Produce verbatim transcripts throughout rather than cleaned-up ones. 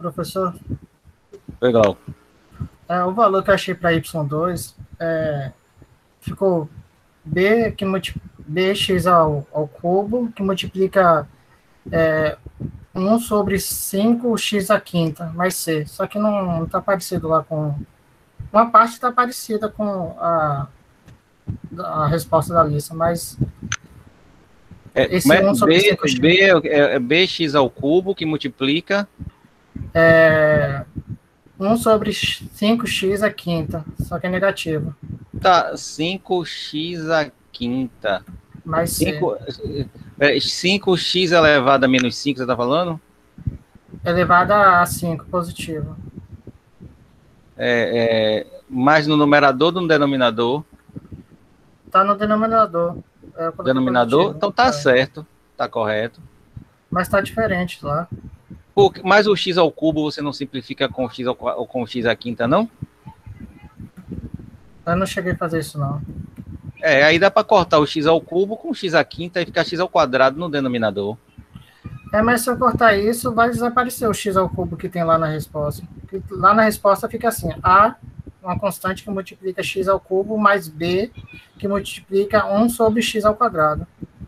Professor, Legal. é, o valor que eu achei para y dois é, ficou b, que multi, bx ao, ao cubo, que multiplica é, um sobre cinco x à quinta, mais c. Só que não está parecido lá com... Uma parte está parecida com a, a resposta da lista, mas É, como esse é? um sobre B, cinco x B é, é, é bx ao cubo que multiplica. é um sobre cinco x à quinta, só que é negativo, Tá, cinco x à quinta. mais c. cinco, é, cinco x elevado a menos cinco, você tá falando? Elevada a cinco, positivo. É, é, mais no numerador do no denominador. Tá no denominador. É, eu coloquei Denominador, positivo. então tá É. certo, tá correto. Mas tá diferente lá. Porque, mas o x ao cubo você não simplifica com x ao, com x à quinta, não? Eu não cheguei a fazer isso, não. É, aí dá para cortar o x ao cubo com x à quinta e ficar x ao quadrado no denominador. É, mas se eu cortar isso, vai desaparecer o x ao cubo que tem lá na resposta. Lá na resposta fica assim, A, uma constante que multiplica x ao cubo, mais B, que multiplica um sobre x ao quadrado.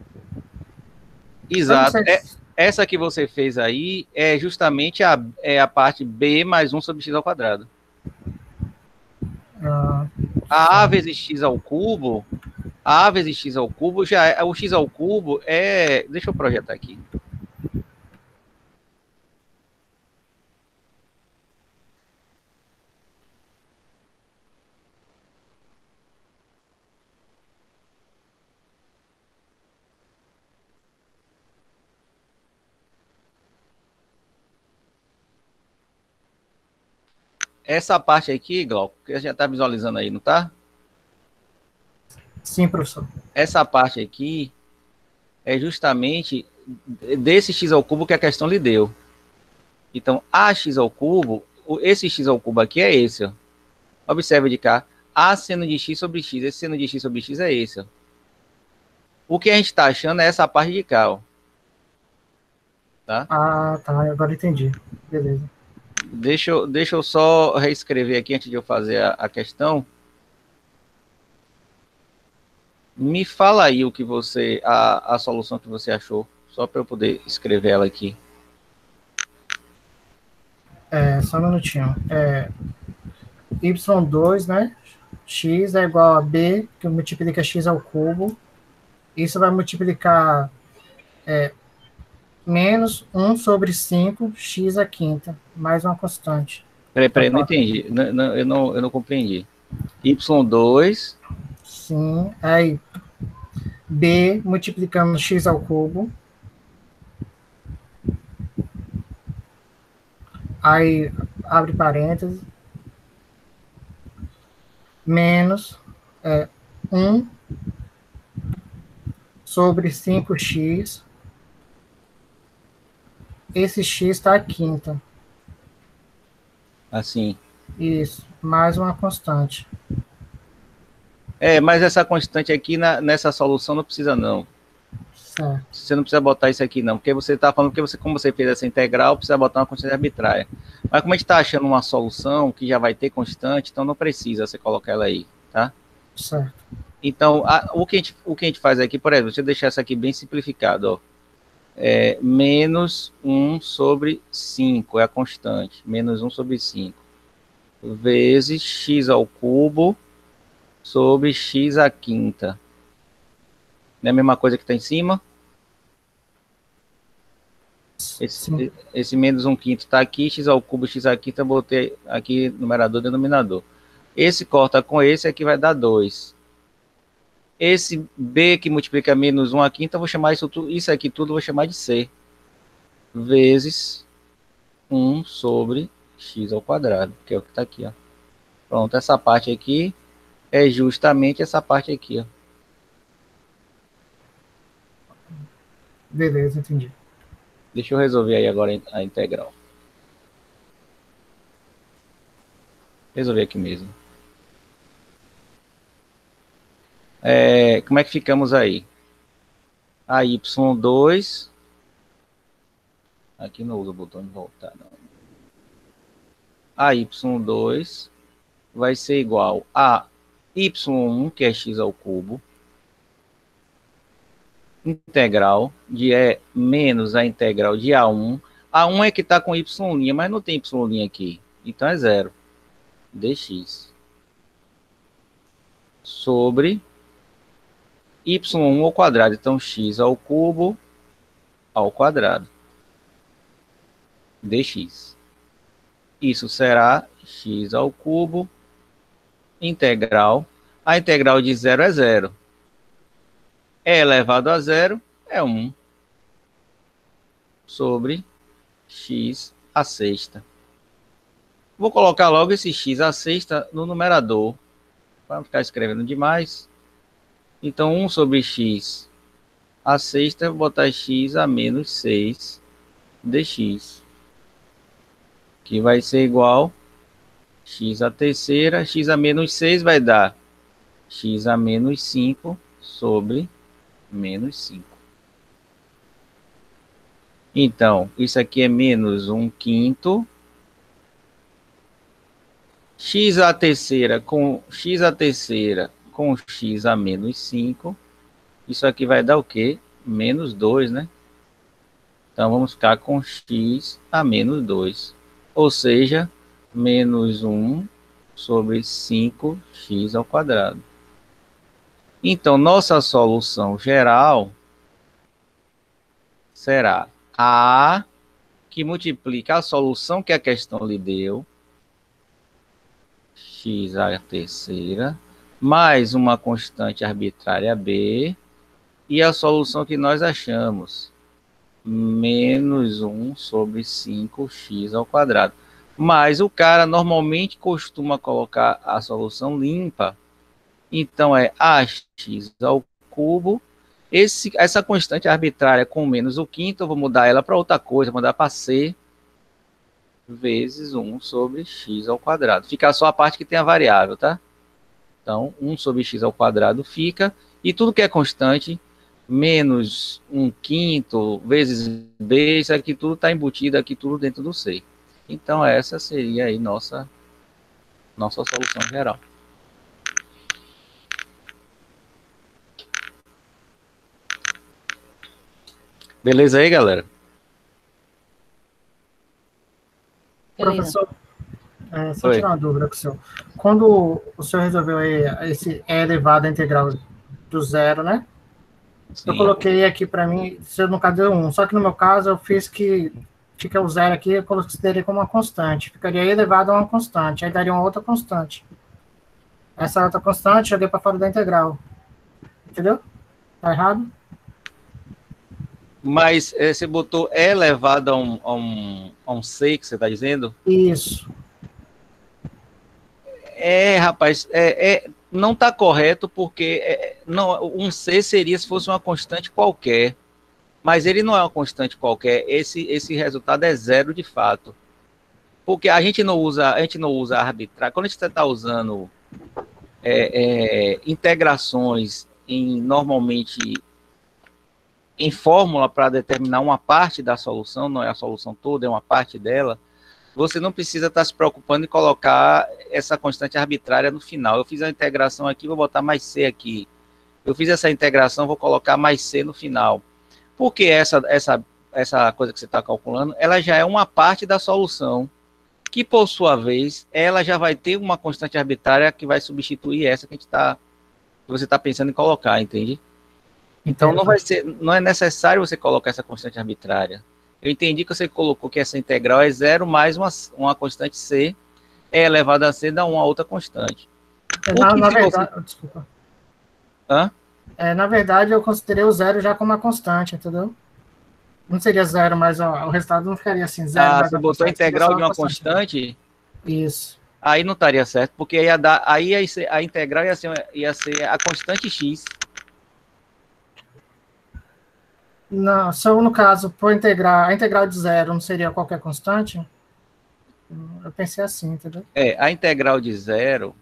Exato. É, essa que você fez aí é justamente a, é a parte B mais um sobre x ao quadrado. Ah, a A vezes x ao cubo, a A vezes x ao cubo, já é, o x ao cubo é... Deixa eu projetar aqui. Essa parte aqui, Glauco, que a gente está visualizando aí, não tá? Sim, professor. Essa parte aqui é justamente desse x ao cubo que a questão lhe deu. Então, ax ao cubo, esse x ao cubo aqui é esse, ó. Observe de cá. A seno de x sobre x. Esse seno de x sobre x é esse, ó. O que a gente está achando é essa parte de cá, ó. Tá? Ah, tá. Agora entendi. Beleza. Deixa eu, deixa eu só reescrever aqui antes de eu fazer a, a questão. Me fala aí o que você, a, a solução que você achou, só para eu poder escrever ela aqui. É, só um minutinho. É, y dois, né? X é igual a B, que multiplica x ao cubo. Isso vai multiplicar é, menos um sobre cinco x à quinta, mais uma constante. Peraí, peraí, não entendi. Não, não, eu, não, eu não compreendi. y dois. Sim, aí B multiplicando x ao cubo. Aí abre parênteses. Menos é, um sobre cinco x. Esse x está à quinta. Assim. Isso, mais uma constante. É, mas essa constante aqui na, nessa solução não precisa não. Certo. Você não precisa botar isso aqui não, porque você está falando que você, como você fez essa integral, precisa botar uma constante arbitrária. Mas como a gente está achando uma solução que já vai ter constante, então não precisa você colocar ela aí, tá? Certo. Então, a, o, que a gente, o que a gente faz aqui, por exemplo, deixa eu deixar isso aqui bem simplificado, ó. É, menos um sobre cinco, é a constante, menos um sobre cinco, vezes x ao cubo sobre x à quinta. Não é a mesma coisa que está em cima? Esse, esse menos um quinto está aqui, x ao cubo, x à quinta, botei aqui numerador e denominador. Esse corta com esse aqui vai dar dois. Esse B que multiplica menos um à quinta, eu vou chamar isso, tudo, isso aqui tudo, vou chamar de C. Vezes um sobre x ao quadrado, que é o que está aqui, ó. Pronto, essa parte aqui é justamente essa parte aqui, ó. Beleza, entendi. Deixa eu resolver aí agora a integral. Resolver aqui mesmo. É, como é que ficamos aí? A y dois. Aqui não usa o botão de voltar, não. a y dois vai ser igual a y um, que é x ao cubo, integral de E menos a integral de A um. A um é que está com y', mas não tem y' aqui. Então é zero. Dx. Sobre y um ao quadrado. Então x ao cubo ao quadrado. Dx. Isso será x ao cubo integral. A integral de zero é zero. E elevado a zero é um. Sobre x à sexta. Vou colocar logo esse x à sexta no numerador. Para não ficar escrevendo demais. Então, um sobre x à sexta, vou botar x a menos seis dx. Que vai ser igual a x à terceira. X a menos seis vai dar x a menos cinco sobre menos cinco. Então, isso aqui é menos um quinto. X à terceira com x à terceira com x a menos cinco. Isso aqui vai dar o quê? Menos dois, né? Então, vamos ficar com x a menos dois. Ou seja, menos um sobre cinco x ao quadrado. Então, nossa solução geral será A, que multiplica a solução que a questão lhe deu, x à terceira, mais uma constante arbitrária B, e a solução que nós achamos, menos um sobre cinco x ao quadrado. Mas o cara normalmente costuma colocar a solução limpa. Então, é ax ao cubo. Esse, essa constante arbitrária com menos o quinto, eu vou mudar ela para outra coisa, vou mudar para C, vezes um sobre x ao quadrado. Fica só a parte que tem a variável, tá? Então, um sobre x ao quadrado fica, e tudo que é constante, menos um quinto, vezes B, isso aqui tudo está embutido aqui, tudo dentro do C. Então, essa seria aí nossa, nossa solução geral. Beleza aí, galera? Professor, é, só tirar uma dúvida com o senhor. Quando o senhor resolveu aí esse E elevado à integral do zero, né? Sim. Eu coloquei aqui para mim, no caso deu um, só que no meu caso eu fiz que fica o zero aqui, eu considerei como uma constante. Ficaria E elevado a uma constante, aí daria uma outra constante. Essa outra constante eu joguei para fora da integral. Entendeu? Tá errado? Mas é, você botou E elevado a um, a um, a um C, que você está dizendo? Isso. É, rapaz, é, é, não está correto, porque é, não, um C seria se fosse uma constante qualquer. Mas ele não é uma constante qualquer. Esse, esse resultado é zero de fato. Porque a gente não usa, a gente não usa arbitrário. Quando a gente está usando é, é, integrações em, normalmente em fórmula para determinar uma parte da solução, não é a solução toda, é uma parte dela, você não precisa estar se preocupando em colocar essa constante arbitrária no final. Eu fiz a integração aqui, vou botar mais C aqui. Eu fiz essa integração, vou colocar mais C no final. Porque essa, essa, essa coisa que você está calculando, ela já é uma parte da solução, que por sua vez, ela já vai ter uma constante arbitrária que vai substituir essa que, a gente tá, que você está pensando em colocar, entende? Então, não, vai ser, não é necessário você colocar essa constante arbitrária. Eu entendi que você colocou que essa integral é zero mais uma, uma constante C, E elevado a C dá uma outra constante. Na, na verdade, você... desculpa. Hã? É, na verdade, eu considerei o zero já como uma constante, entendeu? Não seria zero, mas ó, o resultado não ficaria assim, zero. Ah, você botou a integral de uma constante? Isso. Aí não estaria certo, porque ia dar, aí ia ser, a integral ia ser, ia ser a constante x. Não, só no caso, por integrar, a integral de zero não seria qualquer constante? Eu pensei assim, entendeu? É, a integral de zero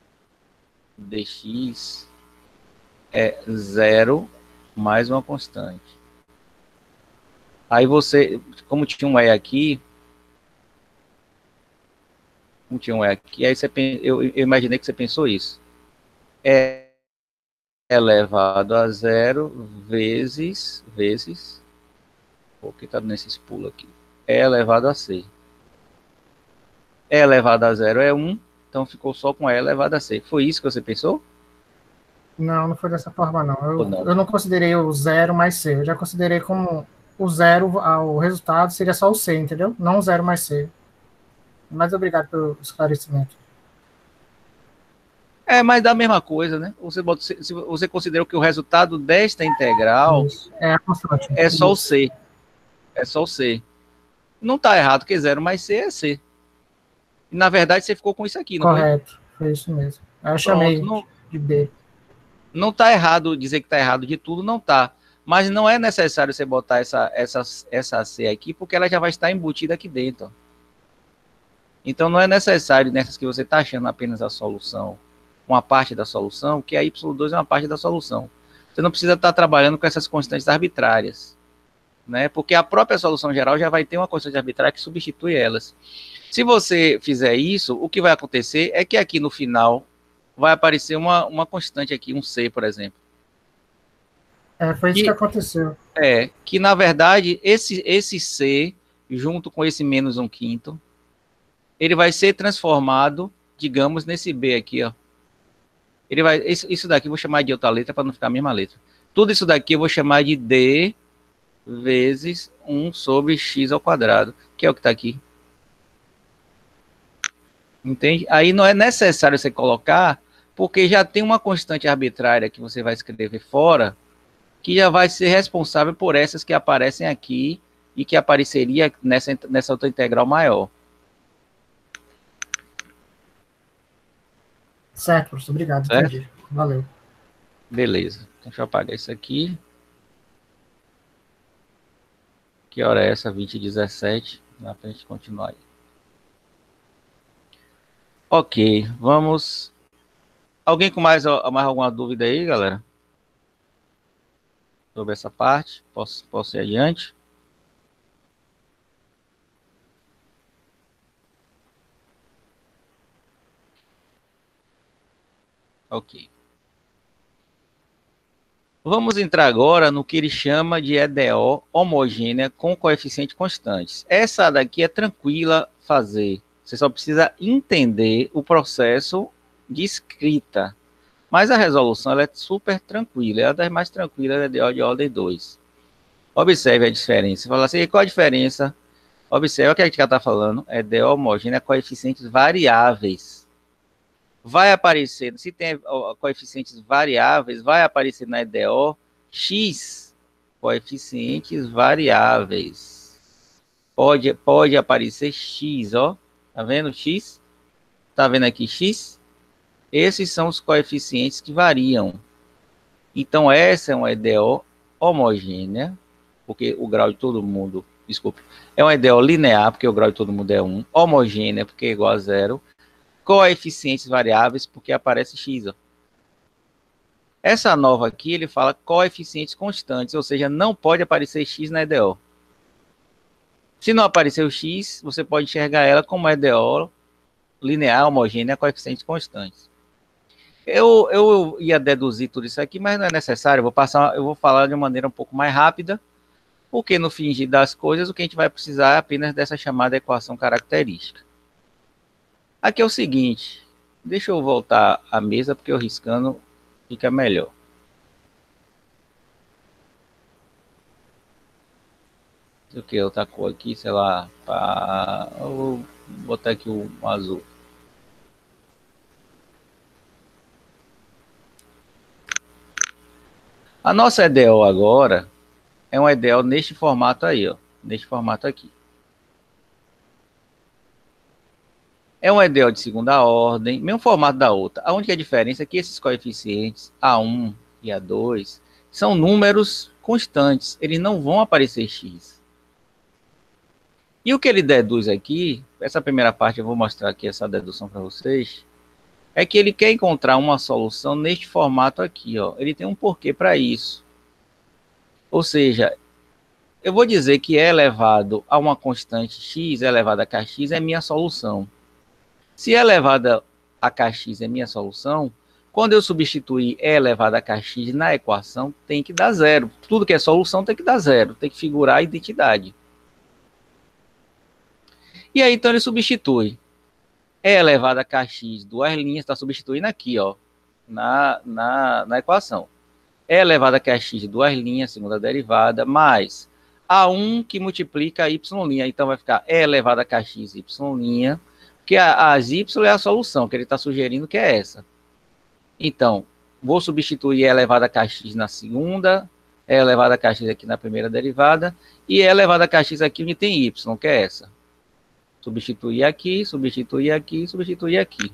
dx é zero mais uma constante. Aí você, como tinha um E aqui, Não tinha um E aqui. Aí você, eu, eu imaginei que você pensou isso. É elevado a zero vezes, vezes, o que está nesses pulos aqui? É elevado a C. E elevado a zero é um, então ficou só com E elevado a C. Foi isso que você pensou? Não, não foi dessa forma, não. Ou Eu, não? eu não considerei o zero mais C. Eu já considerei como o zero, o resultado seria só o C, entendeu? Não o zero mais C. Mas obrigado pelo esclarecimento. É, mas dá a mesma coisa, né? Você, bota, se você considerou que o resultado desta integral Isso. É a constante. é só o Isso. C. É só o C. Não está errado, porque zero mais C é C. E, na verdade, você ficou com isso aqui, não Correto. foi? Foi isso mesmo. Eu Pronto. chamei Não, de B. não está errado dizer que está errado de tudo, não está. Mas não é necessário você botar essa, essa, essa C aqui, porque ela já vai estar embutida aqui dentro. Então, não é necessário, nessas que você está achando apenas a solução, uma parte da solução, que a Y dois é uma parte da solução. Você não precisa estar trabalhando com essas constantes arbitrárias, né? Porque a própria solução geral já vai ter uma constante arbitrária que substitui elas. Se você fizer isso, o que vai acontecer é que aqui no final vai aparecer uma, uma constante aqui, um C, por exemplo. É, foi isso que, que aconteceu. É, que na verdade, esse, esse C, junto com esse menos um quinto, ele vai ser transformado, digamos, nesse B aqui, ó. Ele vai, isso, isso daqui eu vou chamar de outra letra para não ficar a mesma letra. Tudo isso daqui eu vou chamar de D vezes um sobre x ao quadrado, que é o que está aqui. Entende? Aí não é necessário você colocar, porque já tem uma constante arbitrária que você vai escrever fora, que já vai ser responsável por essas que aparecem aqui e que apareceria nessa, nessa outra integral maior. Certo, professor. Obrigado. Certo? Entendi. Valeu. Beleza. Então, deixa eu apagar isso aqui. Que hora é essa? vinte e dezessete. Dá pra gente continuar aí. Ok, vamos. Alguém com mais, mais alguma dúvida aí, galera? Sobre essa parte? Posso, posso ir adiante? Ok. Vamos entrar agora no que ele chama de E D O homogênea com coeficientes constantes. Essa daqui é tranquila fazer. Você só precisa entender o processo de escrita. Mas a resolução ela é super tranquila. É uma das mais tranquilas, é E D O de ordem dois. Observe a diferença. Fala assim, qual a diferença? Observe o que a gente está falando. É E D O homogênea, coeficientes variáveis. Vai aparecer, se tem coeficientes variáveis, vai aparecer na E D O x, coeficientes variáveis. Pode, pode aparecer x, ó. Tá vendo x? Tá vendo aqui x? Esses são os coeficientes que variam. Então, essa é uma E D O homogênea, porque o grau de todo mundo, desculpa, é uma E D O linear, porque o grau de todo mundo é um, homogênea, porque é igual a zero, coeficientes variáveis, porque aparece x. Ó. Essa nova aqui, ele fala coeficientes constantes, ou seja, não pode aparecer x na E D O. Se não aparecer o x, você pode enxergar ela como E D O linear, homogênea, coeficientes constantes. Eu, eu ia deduzir tudo isso aqui, mas não é necessário. Eu vou passar, eu vou falar de uma maneira um pouco mais rápida, porque no fingir das coisas, o que a gente vai precisar é apenas dessa chamada equação característica. Aqui é o seguinte, deixa eu voltar à mesa, porque eu riscando fica melhor. O que outra cor aqui, sei lá, pra... eu vou botar aqui o azul. A nossa E D O agora é uma E D O neste formato aí, ó, neste formato aqui. É uma E D O de segunda ordem, mesmo formato da outra. A única diferença é que esses coeficientes, A um e A dois, são números constantes. Eles não vão aparecer x. E o que ele deduz aqui, essa primeira parte eu vou mostrar aqui essa dedução para vocês, é que ele quer encontrar uma solução neste formato aqui. Ó. Ele tem um porquê para isso. Ou seja, eu vou dizer que E elevado a uma constante x elevado a kx é minha solução. Se E elevado a kx é minha solução, quando eu substituir E elevado a kx na equação, tem que dar zero. Tudo que é solução tem que dar zero, tem que figurar a identidade. E aí, então, ele substitui E elevado a kx, duas linhas, está substituindo aqui, ó, na, na, na equação. E elevado a kx, duas linhas, segunda derivada, mais A um que multiplica Y'. Então, vai ficar E elevado a kx, Y', que as Y é a solução, que ele está sugerindo que é essa. Então, vou substituir E elevado a kx na segunda, E elevado a kx aqui na primeira derivada, e E elevado a kx aqui onde tem Y, que é essa. Substituir aqui, substituir aqui, substituir aqui.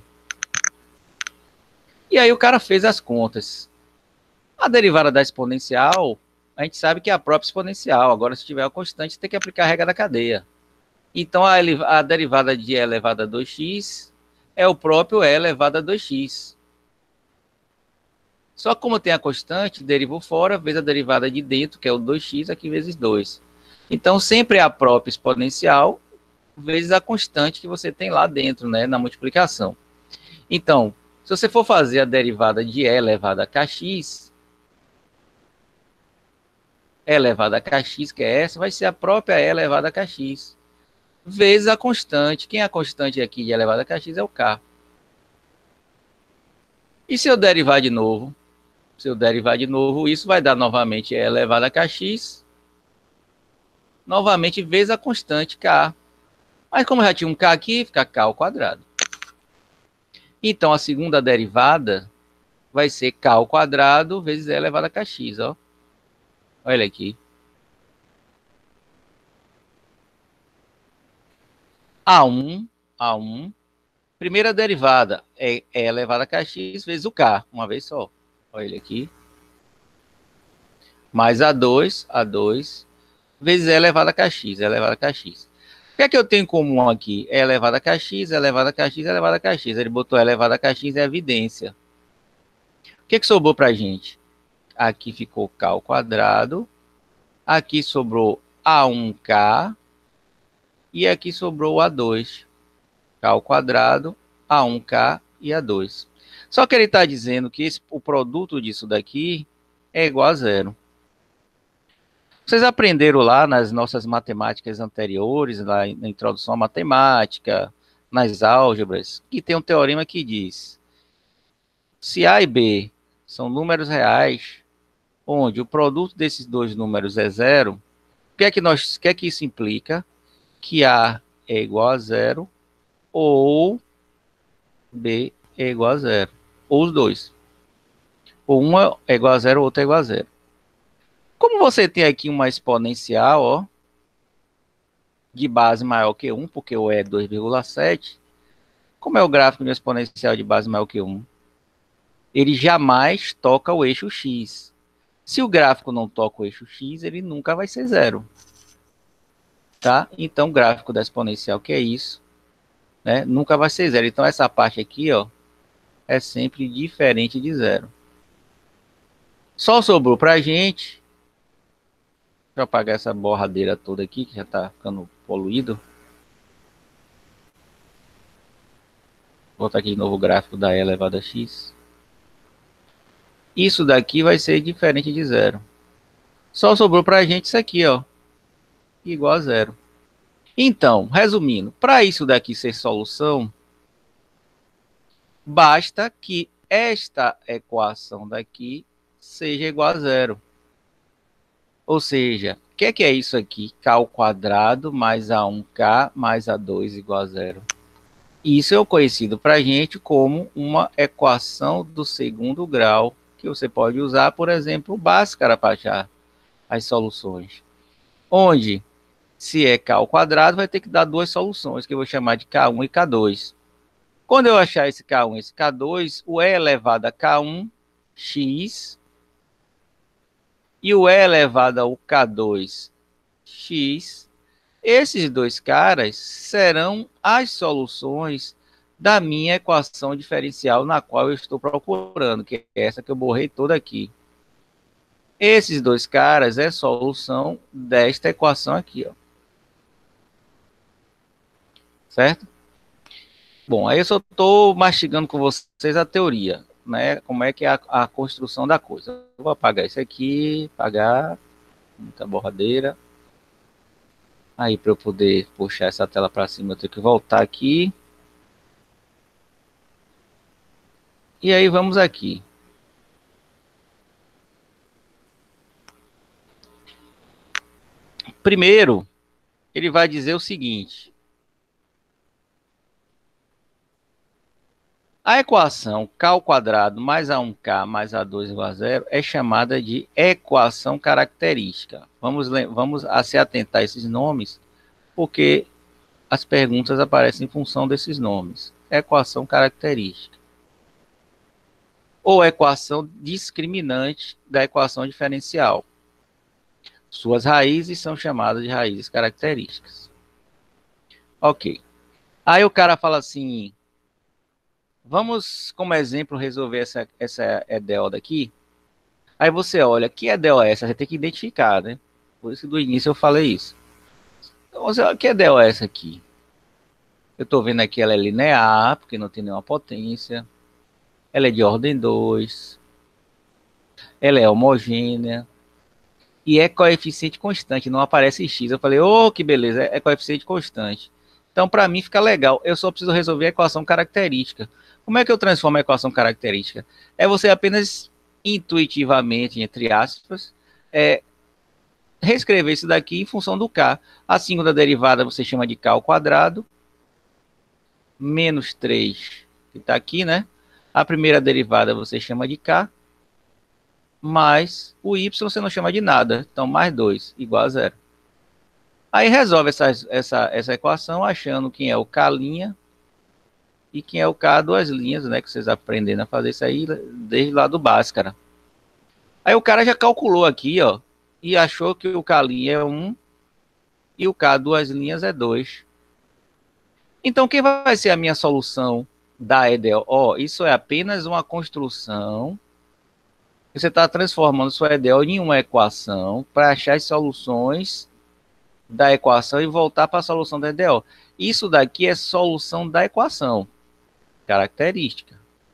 E aí o cara fez as contas. A derivada da exponencial, a gente sabe que é a própria exponencial. Agora, se tiver a constante, tem que aplicar a regra da cadeia. Então, a, a derivada de E elevado a dois x é o próprio E elevado a dois x. Só que como tem a constante, derivou fora, vezes a derivada de dentro, que é o dois x, aqui vezes dois. Então, sempre é a própria exponencial, vezes a constante que você tem lá dentro, né, na multiplicação. Então, se você for fazer a derivada de E elevado a kx, E elevado a kx, que é essa, vai ser a própria E elevado a kx, vezes a constante. Quem é a constante aqui de E elevado a kx é o k. E se eu derivar de novo, se eu derivar de novo, isso vai dar novamente E elevado a kx, novamente vezes a constante k. Mas como já tinha um k aqui, fica k ao quadrado. Então, a segunda derivada vai ser k ao quadrado vezes E elevado a kx, ó. Olha aqui. A um, A um. Primeira derivada é E elevado a kx vezes o k, uma vez só. Olha ele aqui. Mais A dois, A dois, vezes E elevado a kx, E elevado a kx. O que é que eu tenho em comum aqui? E elevado a kx, E elevado a kx, E elevado a kx. Ele botou E elevado a kx, é evidência. O que é que sobrou para a gente? Aqui ficou k ao quadrado. Aqui sobrou A um k. E aqui sobrou A dois. K ao quadrado, A um k e A dois. Só que ele está dizendo que esse, o produto disso daqui é igual a zero. Vocês aprenderam lá nas nossas matemáticas anteriores, lá na introdução à matemática, nas álgebras, que tem um teorema que diz: se A e B são números reais, onde o produto desses dois números é zero, o que é que, nós, o que, é que isso implica? Que A é igual a zero ou B é igual a zero. Ou os dois. Ou uma é igual a zero, outra é igual a zero. Como você tem aqui uma exponencial, ó, de base maior que um, porque o E é dois vírgula sete, como é o gráfico de uma exponencial de base maior que um? Ele jamais toca o eixo x. Se o gráfico não toca o eixo x, ele nunca vai ser zero. Tá? Então, o gráfico da exponencial, que é isso, né, nunca vai ser zero. Então, essa parte aqui, ó, é sempre diferente de zero. Só sobrou para a gente. Deixa eu apagar essa borradeira toda aqui, que já está ficando poluído. Vou botar aqui de novo o gráfico da E elevado a x. Isso daqui vai ser diferente de zero. Só sobrou para a gente isso aqui, ó, igual a zero. Então, resumindo, para isso daqui ser solução, basta que esta equação daqui seja igual a zero. Ou seja, o que é, que é isso aqui? K ao quadrado mais A um k mais A dois igual a zero. Isso é conhecido para a gente como uma equação do segundo grau, que você pode usar, por exemplo, o Bhaskara para achar as soluções. Onde, se é k ao quadrado, vai ter que dar duas soluções, que eu vou chamar de k um e k dois. Quando eu achar esse k um e esse k dois, o E elevado a k um, x, e o E elevado ao k dois, x, esses dois caras serão as soluções da minha equação diferencial na qual eu estou procurando, que é essa que eu borrei toda aqui. Esses dois caras é solução desta equação aqui, ó. Certo? Bom, aí eu só estou mastigando com vocês a teoria, né? Como é que é a, a construção da coisa. Eu vou apagar isso aqui, apagar, muita borradeira. Aí, para eu poder puxar essa tela para cima, eu tenho que voltar aqui. E aí, vamos aqui. Primeiro, ele vai dizer o seguinte. A equação k ao quadrado mais a um k mais a dois igual a zero é chamada de equação característica. Vamos, vamos a se atentar a esses nomes, porque as perguntas aparecem em função desses nomes. Equação característica. Ou equação discriminante da equação diferencial. Suas raízes são chamadas de raízes características. Ok. Aí o cara fala assim, vamos, como exemplo, resolver essa, essa E D O daqui. Aí você olha, que E D O é essa? Você tem que identificar, né? Por isso que do início eu falei isso. Então você olha, que E D O é essa aqui? Eu estou vendo aqui, ela é linear, porque não tem nenhuma potência. Ela é de ordem dois. Ela é homogênea. E é coeficiente constante, não aparece x. Eu falei, oh, que beleza, é coeficiente constante. Então, para mim, fica legal. Eu só preciso resolver a equação característica. Como é que eu transformo a equação característica? É você apenas intuitivamente, entre aspas, é, reescrever isso daqui em função do k. A segunda derivada você chama de k ao quadrado, menos três, que está aqui, né? A primeira derivada você chama de k, mais o y você não chama de nada. Então, mais dois, igual a zero. Aí resolve essa, essa, essa equação achando quem é o k' e quem é o k duas linhas, né? Que vocês aprenderam a fazer isso aí desde lá do Bhaskara. Aí o cara já calculou aqui, ó, e achou que o k' é um e o k duas linhas é dois. Então, quem vai ser a minha solução da E D O? Ó, isso é apenas uma construção. Você está transformando sua E D O em uma equação para achar as soluções da equação e voltar para a solução da E D O. Isso daqui é solução da equação característica.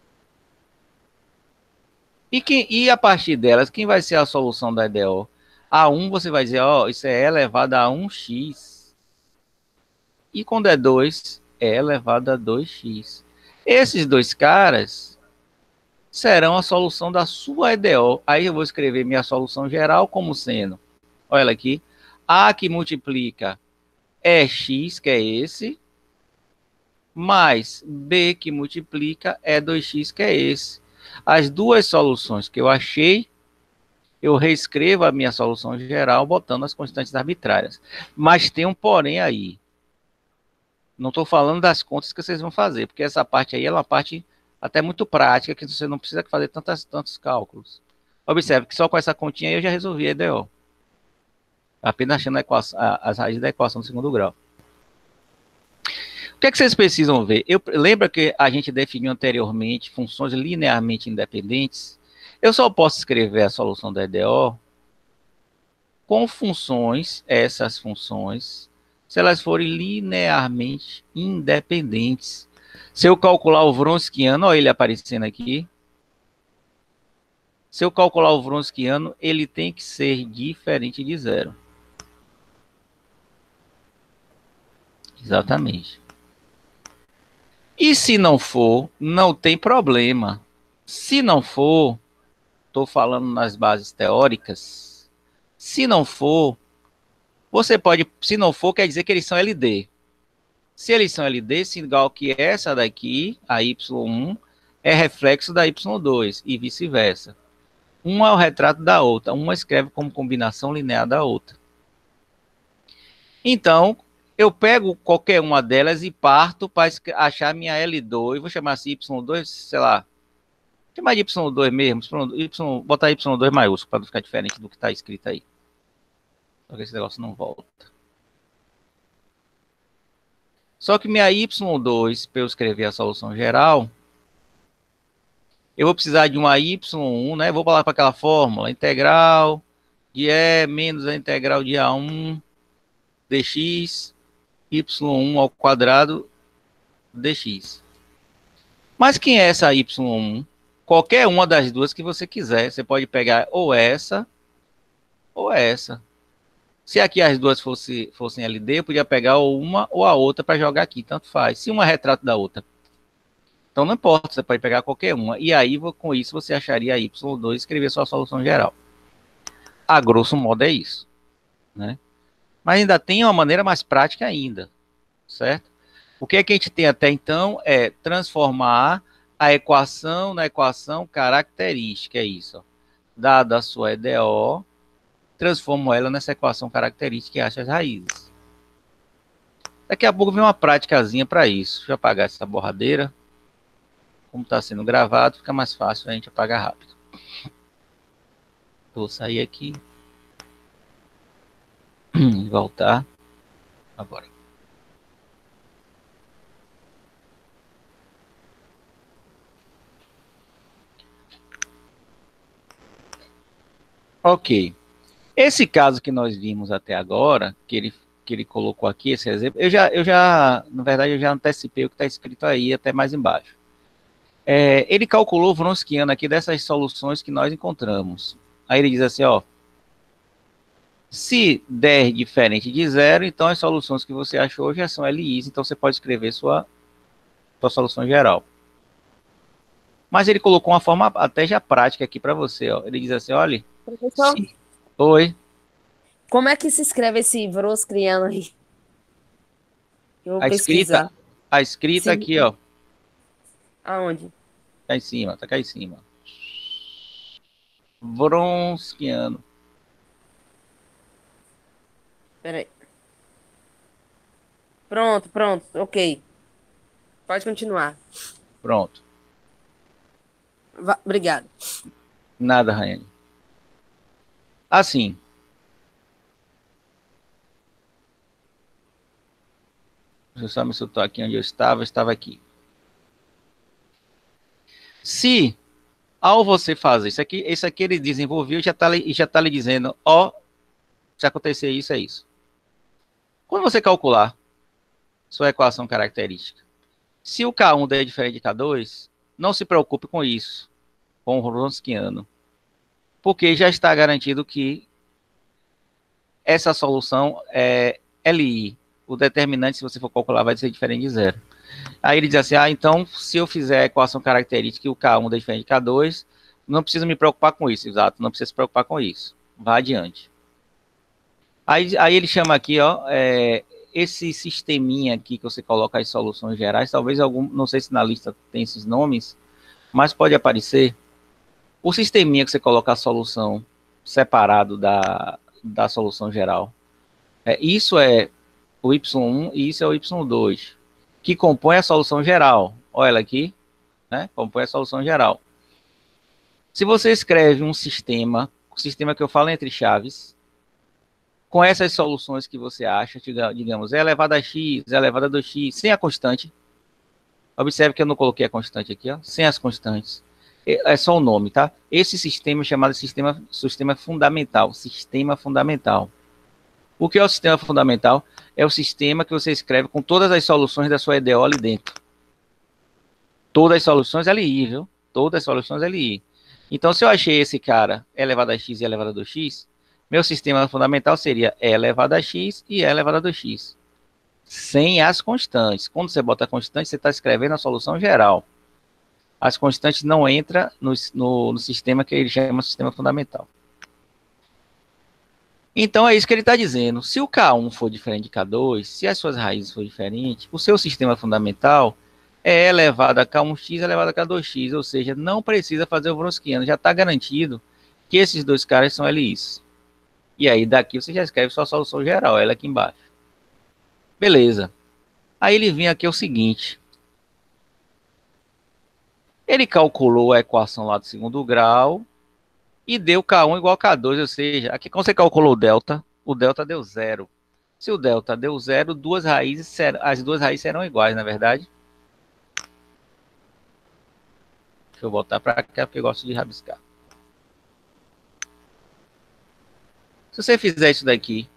E, quem, e a partir delas, quem vai ser a solução da E D O? A um você vai dizer, ó, isso é elevado a um x. E quando é dois, é elevado a dois x. Esses dois caras serão a solução da sua E D O. Aí eu vou escrever minha solução geral como sendo, olha aqui, A que multiplica é x, que é esse, mais B que multiplica é dois x, que é esse. As duas soluções que eu achei, eu reescrevo a minha solução geral botando as constantes arbitrárias. Mas tem um porém aí. Não estou falando das contas que vocês vão fazer, porque essa parte aí é uma parte até muito prática, que você não precisa fazer tantas, tantos cálculos. Observe que só com essa continha aí eu já resolvi a E D O. Apenas achando a equação, a, as raízes da equação do segundo grau. O que é que vocês precisam ver? Eu, lembra que a gente definiu anteriormente funções linearmente independentes? Eu só posso escrever a solução da E D O com funções, essas funções, se elas forem linearmente independentes. Se eu calcular o Wronskiano, olha ele aparecendo aqui. Se eu calcular o Wronskiano, ele tem que ser diferente de zero. Exatamente. E se não for, não tem problema. Se não for, estou falando nas bases teóricas, se não for, você pode, se não for, quer dizer que eles são L D. Se eles são L D, sinal que essa daqui, a Y um, é reflexo da Y dois e vice-versa. Uma é o retrato da outra, uma escreve como combinação linear da outra. Então, eu pego qualquer uma delas e parto para achar minha L dois, vou chamar assim Y dois, sei lá, chamar de Y dois mesmo, Y, botar Y dois maiúsculo para não ficar diferente do que está escrito aí. Só que esse negócio não volta. Só que minha Y dois, para eu escrever a solução geral, eu vou precisar de uma Y um, né? Vou falar para aquela fórmula, integral de E menos a integral de A um dx, Y um ao quadrado dx. Mas quem é essa Y um? Qualquer uma das duas que você quiser. Você pode pegar ou essa ou essa. Se aqui as duas fosse, fossem L D, eu podia pegar ou uma ou a outra para jogar aqui, tanto faz. Se uma é retrato da outra. Então não importa, você pode pegar qualquer uma. E aí, com isso, você acharia Y dois e escrever sua solução geral. A grosso modo é isso, né? Mas ainda tem uma maneira mais prática ainda, certo? O que, é que a gente tem até então é transformar a equação na equação característica, é isso. Ó. Dada a sua E D O, transformo ela nessa equação característica e acho as raízes. Daqui a pouco vem uma práticazinha para isso. Deixa eu apagar essa borradeira. Como está sendo gravado, fica mais fácil a gente apagar rápido. Vou sair aqui e voltar agora. Ok. Esse caso que nós vimos até agora, que ele, que ele colocou aqui, esse exemplo, eu já, eu já, na verdade, eu já antecipei o que está escrito aí, até mais embaixo. É, ele calculou o Wronskiano aqui dessas soluções que nós encontramos. Aí ele diz assim, ó, se der diferente de zero, então as soluções que você achou já são L Is, então você pode escrever sua, sua solução geral. Mas ele colocou uma forma até já prática aqui para você, ó. Ele diz assim, olha... Professor, Se... Oi? como é que se escreve esse Wronskiano aí? Eu vou A escrita, pesquisar. a escrita Sim. aqui, ó. Aonde? Tá em cima, tá cá em cima. Wronskiano. Peraí. Pronto, pronto, ok. Pode continuar. Pronto. Va- Obrigado. Nada, Raiane. Assim. Deixa eu só me soltar aqui onde eu estava. Eu estava aqui. Se, ao você fazer isso aqui, isso aqui ele desenvolveu e já está já tá lhe dizendo, ó, se acontecer isso, é isso. Quando você calcular sua equação característica, se o K um der diferente de K dois, não se preocupe com isso, com o Wronskiano, porque já está garantido que essa solução é L I. O determinante, se você for calcular, vai ser diferente de zero. Aí ele diz assim, ah, então, se eu fizer a equação característica e o K um der diferente de K dois, não preciso me preocupar com isso, exato, não precisa se preocupar com isso. Vá adiante. Aí, aí ele chama aqui, ó, é, esse sisteminha aqui que você coloca as soluções gerais, talvez algum, não sei se na lista tem esses nomes, mas pode aparecer. O sisteminha que você coloca a solução separado da, da solução geral. É, isso é o Y um e isso é o Y dois, que compõe a solução geral. Olha ela aqui, né? Compõe a solução geral. Se você escreve um sistema, o sistema que eu falo entre chaves, com essas soluções que você acha, digamos, é elevado a x, é elevado a dois x, sem a constante. Observe que eu não coloquei a constante aqui, ó, sem as constantes. É só o nome, tá? Esse sistema é chamado de sistema, sistema fundamental. Sistema fundamental. O que é o sistema fundamental? É o sistema que você escreve com todas as soluções da sua E D O ali dentro. Todas as soluções L I, viu? Todas as soluções L I. Então, se eu achei esse cara E elevado a x e E elevado a dois x, meu sistema fundamental seria E elevado a x e E elevado a dois x. Sem as constantes. Quando você bota a constante, você está escrevendo a solução geral. As constantes não entram no, no, no sistema que ele chama de sistema fundamental. Então, é isso que ele está dizendo. Se o K um for diferente de K dois, se as suas raízes forem diferentes, o seu sistema fundamental é elevado a K um x elevado a K dois x, ou seja, não precisa fazer o Wronskiano. Já está garantido que esses dois caras são L Is. E aí, daqui você já escreve sua solução geral, ela aqui embaixo. Beleza. Aí ele vem aqui o seguinte. Ele calculou a equação lá do segundo grau e deu K um igual a K dois, ou seja, aqui quando você calculou o delta, o delta deu zero. Se o delta deu zero, duas raízes serão, as duas raízes serão iguais, na verdade. Deixa eu voltar para cá, porque eu gosto de rabiscar. Se você fizer isso daqui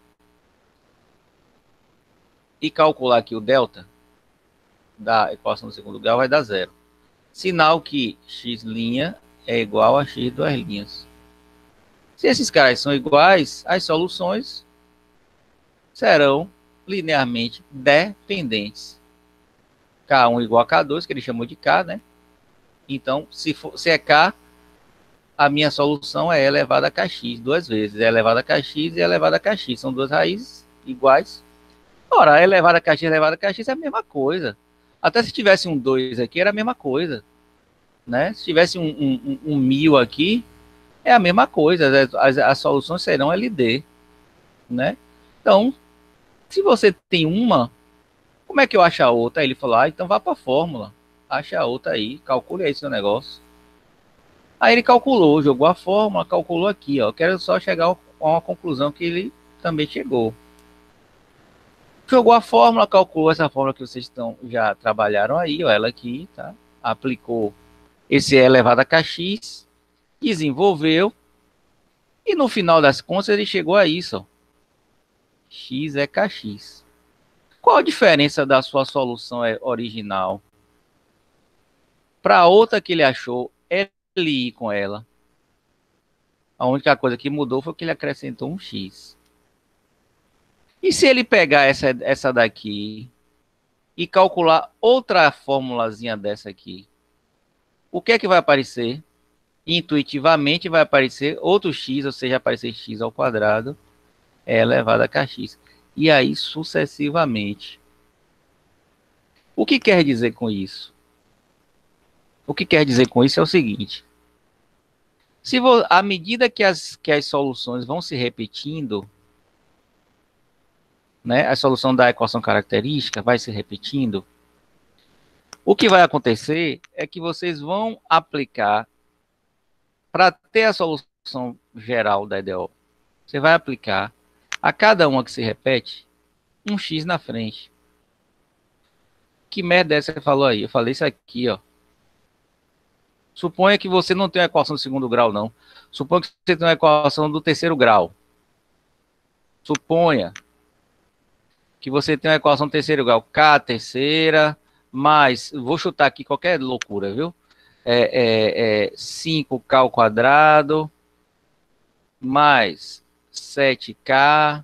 e calcular aqui o delta da equação do segundo grau, vai dar zero. Sinal que x' é igual a x duas linhas. Se esses caras são iguais, as soluções serão linearmente dependentes. K um igual a K dois, que ele chamou de K, né? Então, se, for, se é K, a minha solução é E elevado a Kx duas vezes. E elevado a Kx e elevado a Kx. São duas raízes iguais. Ora, E elevado a Kx e elevado a Kx é a mesma coisa. Até se tivesse um dois aqui, era a mesma coisa. Né? Se tivesse um, um, um mil aqui, é a mesma coisa. As, as, as soluções serão L D. Né? Então, se você tem uma, como é que eu acho a outra? Aí ele falou, ah, então vá para a fórmula. Acha a outra aí, calcule aí seu negócio. Aí ele calculou, jogou a fórmula, calculou aqui, ó. Quero só chegar a uma conclusão que ele também chegou. Jogou a fórmula, calculou essa fórmula que vocês estão, já trabalharam aí, ó, ela aqui, tá? Aplicou esse E elevado a Kx, desenvolveu, e no final das contas ele chegou a isso, ó. X é Kx. Qual a diferença da sua solução original para a outra que ele achou? Ele ir com ela. A única coisa que mudou foi que ele acrescentou um x. E se ele pegar essa, essa daqui e calcular outra formulazinha dessa aqui, o que é que vai aparecer? Intuitivamente vai aparecer outro x, ou seja, aparecer x ao quadrado, é elevado a Kx. E aí sucessivamente. O que quer dizer com isso? O que quer dizer com isso é o seguinte. Se vo, à medida que as, que as soluções vão se repetindo, né, a solução da equação característica vai se repetindo, o que vai acontecer é que vocês vão aplicar, para ter a solução geral da E D O, você vai aplicar a cada uma que se repete um x na frente. Que merda é essa que você falou aí? Eu falei isso aqui, ó. Suponha que você não tem uma equação do segundo grau, não. Suponha que você tem uma equação do terceiro grau. Suponha que você tem uma equação do terceiro grau. K terceira, mais... Vou chutar aqui qualquer loucura, viu? É, é, é cinco K ao quadrado, mais sete K.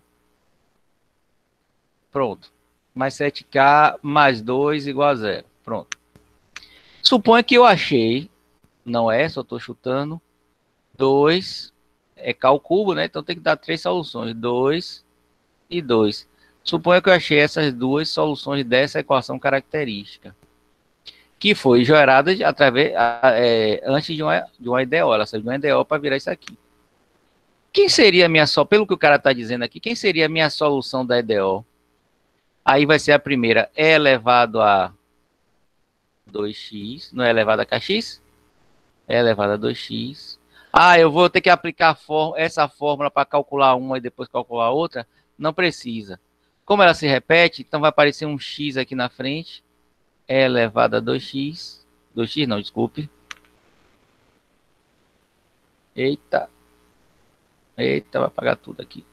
Pronto. Mais sete K, mais dois, igual a zero. Pronto. Suponha que eu achei... Não é, só estou chutando. dois é K ao cubo, né? Então tem que dar três soluções. dois e dois. Suponha que eu achei essas duas soluções dessa equação característica. Que foi gerada através, é, antes de uma, de uma E D O. Ela saiu de uma E D O para virar isso aqui. Quem seria a minha solução? Pelo que o cara está dizendo aqui, quem seria a minha solução da E D O? Aí vai ser a primeira. E elevado a dois x. Não é elevado a Kx? É elevado a dois x. Ah, eu vou ter que aplicar essa fórmula para calcular uma e depois calcular outra? Não precisa. Como ela se repete, então vai aparecer um x aqui na frente. É elevado a dois x. dois x não, desculpe. Eita. Eita, vai apagar tudo aqui.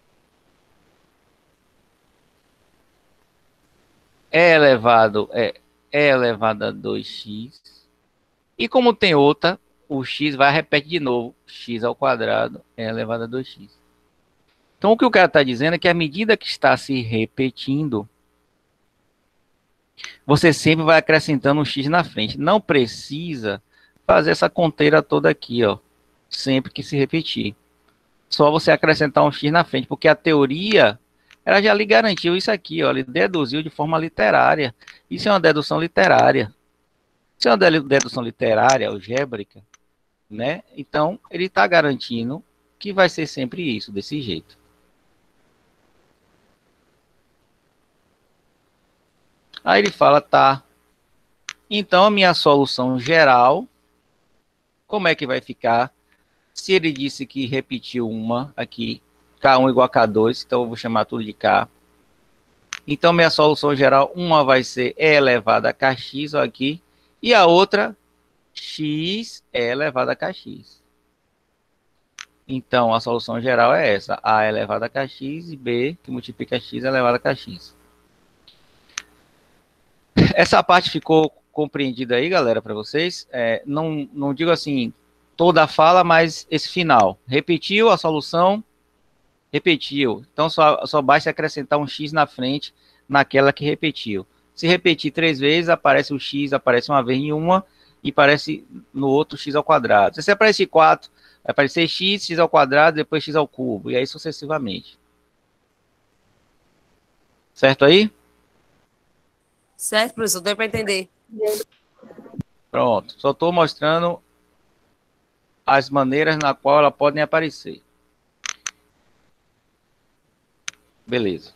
É elevado, é, é elevado a dois x. E como tem outra, o x vai repetir de novo. X ao quadrado é elevado a dois x. Então, o que o cara está dizendo é que à medida que está se repetindo, você sempre vai acrescentando um x na frente. Não precisa fazer essa conteira toda aqui, ó, sempre que se repetir. Só você acrescentar um x na frente, porque a teoria, ela já lhe garantiu isso aqui, ó, ele deduziu de forma literária. Isso é uma dedução literária. Se é uma dedução literária, algébrica, né? Então, ele está garantindo que vai ser sempre isso, desse jeito. Aí ele fala, tá. Então, a minha solução geral, como é que vai ficar? Se ele disse que repetiu uma aqui, K um igual a K dois, então eu vou chamar tudo de K. Então, minha solução geral, uma vai ser E elevado a Kx, ó, aqui. E a outra, x é elevado a Kx. Então, a solução geral é essa. A elevado a Kx e B, que multiplica x elevado a Kx. Essa parte ficou compreendido aí, galera, para vocês. É, não, não digo assim toda a fala, mas esse final. Repetiu a solução, repetiu. Então, só, só basta acrescentar um x na frente naquela que repetiu. Se repetir três vezes, aparece o x, aparece uma vez em uma, e aparece no outro x ao quadrado. Se aparecer quatro, vai aparecer x, x ao quadrado, depois x ao cubo, e aí sucessivamente. Certo aí? Certo, professor, deu para entender. Pronto, só estou mostrando as maneiras na qual elas podem aparecer. Beleza.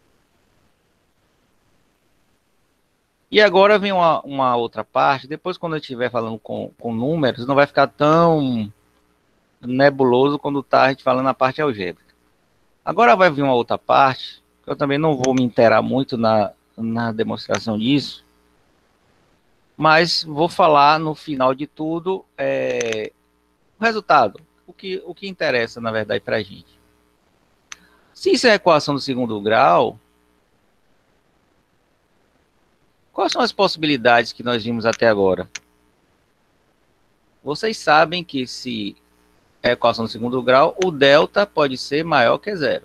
E agora vem uma, uma outra parte. Depois, quando eu estiver falando com, com números, não vai ficar tão nebuloso quando está a gente falando na parte algébrica. Agora vai vir uma outra parte, que eu também não vou me inteirar muito na, na demonstração disso, mas vou falar no final de tudo é, o resultado, o que, o que interessa, na verdade, para a gente. Se isso é a equação do segundo grau, quais são as possibilidades que nós vimos até agora? Vocês sabem que se é a equação do segundo grau, o delta pode ser maior que zero.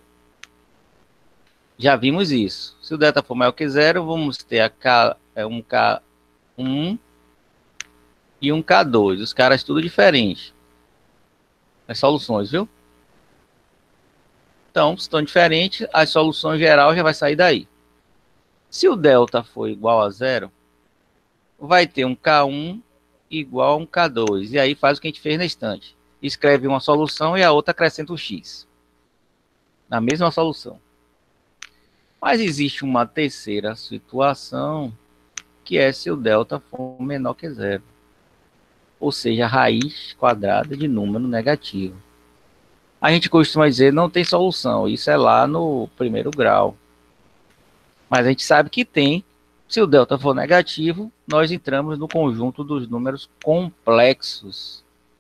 Já vimos isso. Se o delta for maior que zero, vamos ter a K, é, um K um e um K dois. Os caras tudo diferente. As soluções, viu? Então, se estão diferentes, a solução geral já vai sair daí. Se o delta for igual a zero, vai ter um K um igual a um K dois. E aí faz o que a gente fez na estante. Escreve uma solução e a outra acrescenta o x. Na mesma solução. Mas existe uma terceira situação, que é se o delta for menor que zero. Ou seja, a raiz quadrada de número negativo. A gente costuma dizer não tem solução. Isso é lá no primeiro grau. Mas a gente sabe que tem. Se o delta for negativo, nós entramos no conjunto dos números complexos.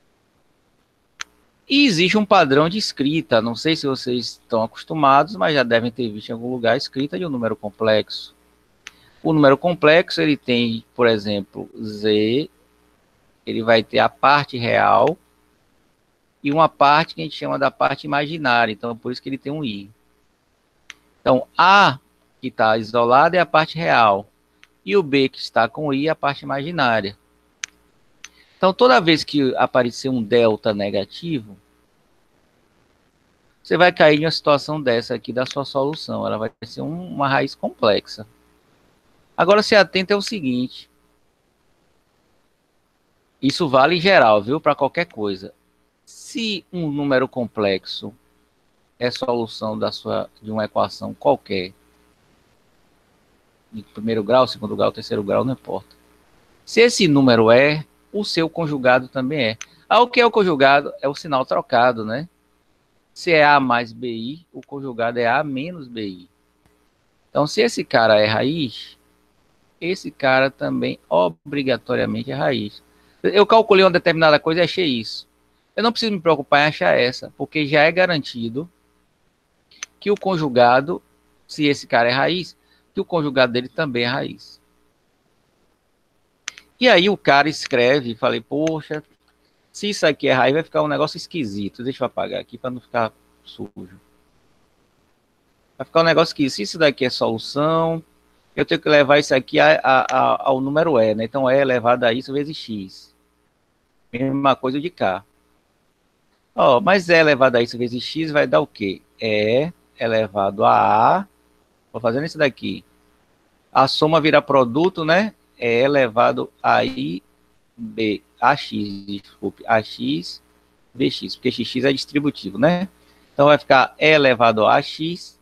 E existe um padrão de escrita. Não sei se vocês estão acostumados, mas já devem ter visto em algum lugar a escrita de um número complexo. O número complexo, ele tem, por exemplo, z, ele vai ter a parte real e uma parte que a gente chama da parte imaginária. Então, por isso que ele tem um i. Então, a que está isolada é a parte real. E o b que está com i é a parte imaginária. Então, toda vez que aparecer um delta negativo, você vai cair em uma situação dessa aqui da sua solução. Ela vai ser um, uma raiz complexa. Agora, se atenta é o seguinte. Isso vale em geral, viu? Para qualquer coisa. Se um número complexo é solução da sua, de uma equação qualquer, de primeiro grau, segundo grau, terceiro grau, não importa. Se esse número é, o seu conjugado também é. Ah, o que é o conjugado? É o sinal trocado, né? Se é A mais B I, o conjugado é A menos B I. Então, se esse cara é raiz, esse cara também obrigatoriamente é raiz. Eu calculei uma determinada coisa e achei isso. Eu não preciso me preocupar em achar essa, porque já é garantido que o conjugado, se esse cara é raiz, que o conjugado dele também é raiz. E aí o cara escreve e falei, poxa, se isso aqui é raiz, vai ficar um negócio esquisito. Deixa eu apagar aqui para não ficar sujo. Vai ficar um negócio esquisito. Se isso daqui é solução, eu tenho que levar isso aqui a, a, a, ao número E, né? Então, E elevado a isso vezes X. Mesma coisa de cá. Ó, mas E elevado a isso vezes X vai dar o quê? E elevado a A. Vou fazendo isso daqui. A soma vira produto, né? E elevado a I, B, A X, desculpe, A X, B X, porque X X é distributivo, né? Então, vai ficar E elevado a X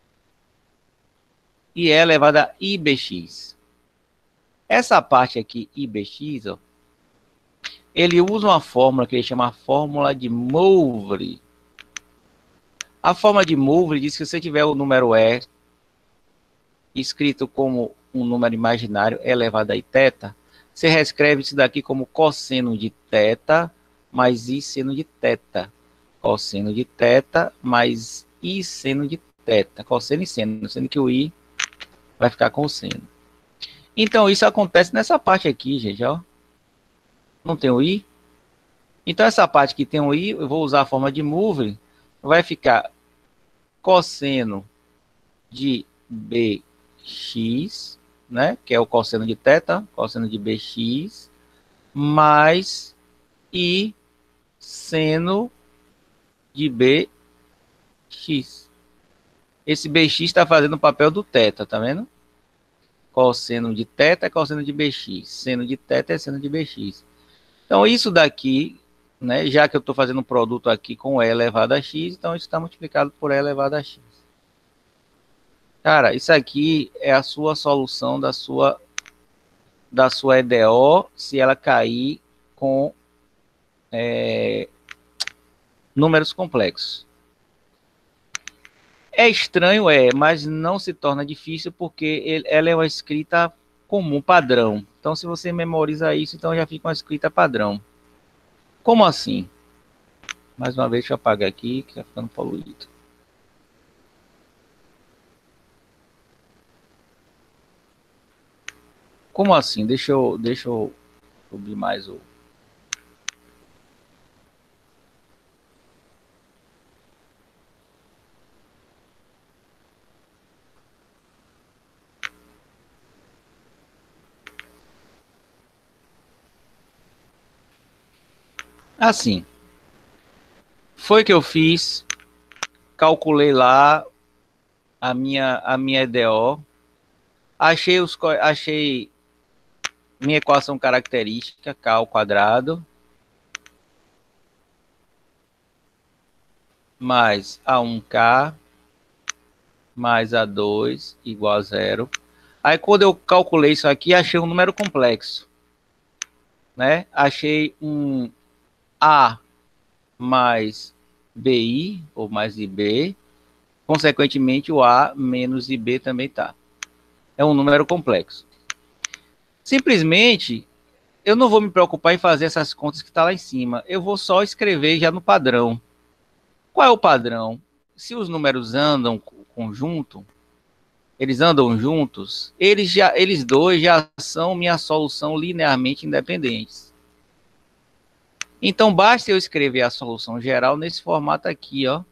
e E elevado a I B X. Essa parte aqui, I B X, ó, ele usa uma fórmula que ele chama a fórmula de Moivre. A fórmula de Moivre diz que se você tiver o número E escrito como um número imaginário elevado a θ, você reescreve isso daqui como cosseno de θ mais i seno de θ. Cosseno de θ mais i seno de θ. Cosseno e seno, sendo que o i vai ficar com o seno. Então, isso acontece nessa parte aqui, gente, ó. Não tem o i? Então, essa parte que tem o i, eu vou usar a forma de move, vai ficar cosseno de bx, né? Que é o cosseno de θ, cosseno de bx, mais i seno de bx. Esse bx está fazendo o papel do θ, tá vendo? Cosseno de θ é cosseno de bx, seno de θ é seno de bx. Então, isso daqui, né, já que eu estou fazendo um produto aqui com e elevado a x, então isso está multiplicado por e elevado a x. Cara, isso aqui é a sua solução da sua, da sua E D O, se ela cair com é, números complexos. É estranho, é, mas não se torna difícil porque ele, ela é uma escrita comum, padrão. Então, se você memoriza isso, então já fica uma escrita padrão. Como assim? Mais uma vez, deixa eu apagar aqui, que está ficando poluído. Como assim? Deixa eu, deixa eu subir mais o... Assim. Foi que eu fiz, calculei lá a minha, a minha E D O, achei, os, achei minha equação característica, K ao quadrado, mais A um K, mais A dois, igual a zero. Aí, quando eu calculei isso aqui, achei um número complexo, né? Achei um A mais B I, ou mais I B, consequentemente, o A menos I B também tá. É um número complexo. Simplesmente, eu não vou me preocupar em fazer essas contas que está lá em cima. Eu vou só escrever já no padrão. Qual é o padrão? Se os números andam conjunto, eles andam juntos, eles, já, eles dois já são minha solução linearmente independentes. Então, basta eu escrever a solução geral nesse formato aqui, ó.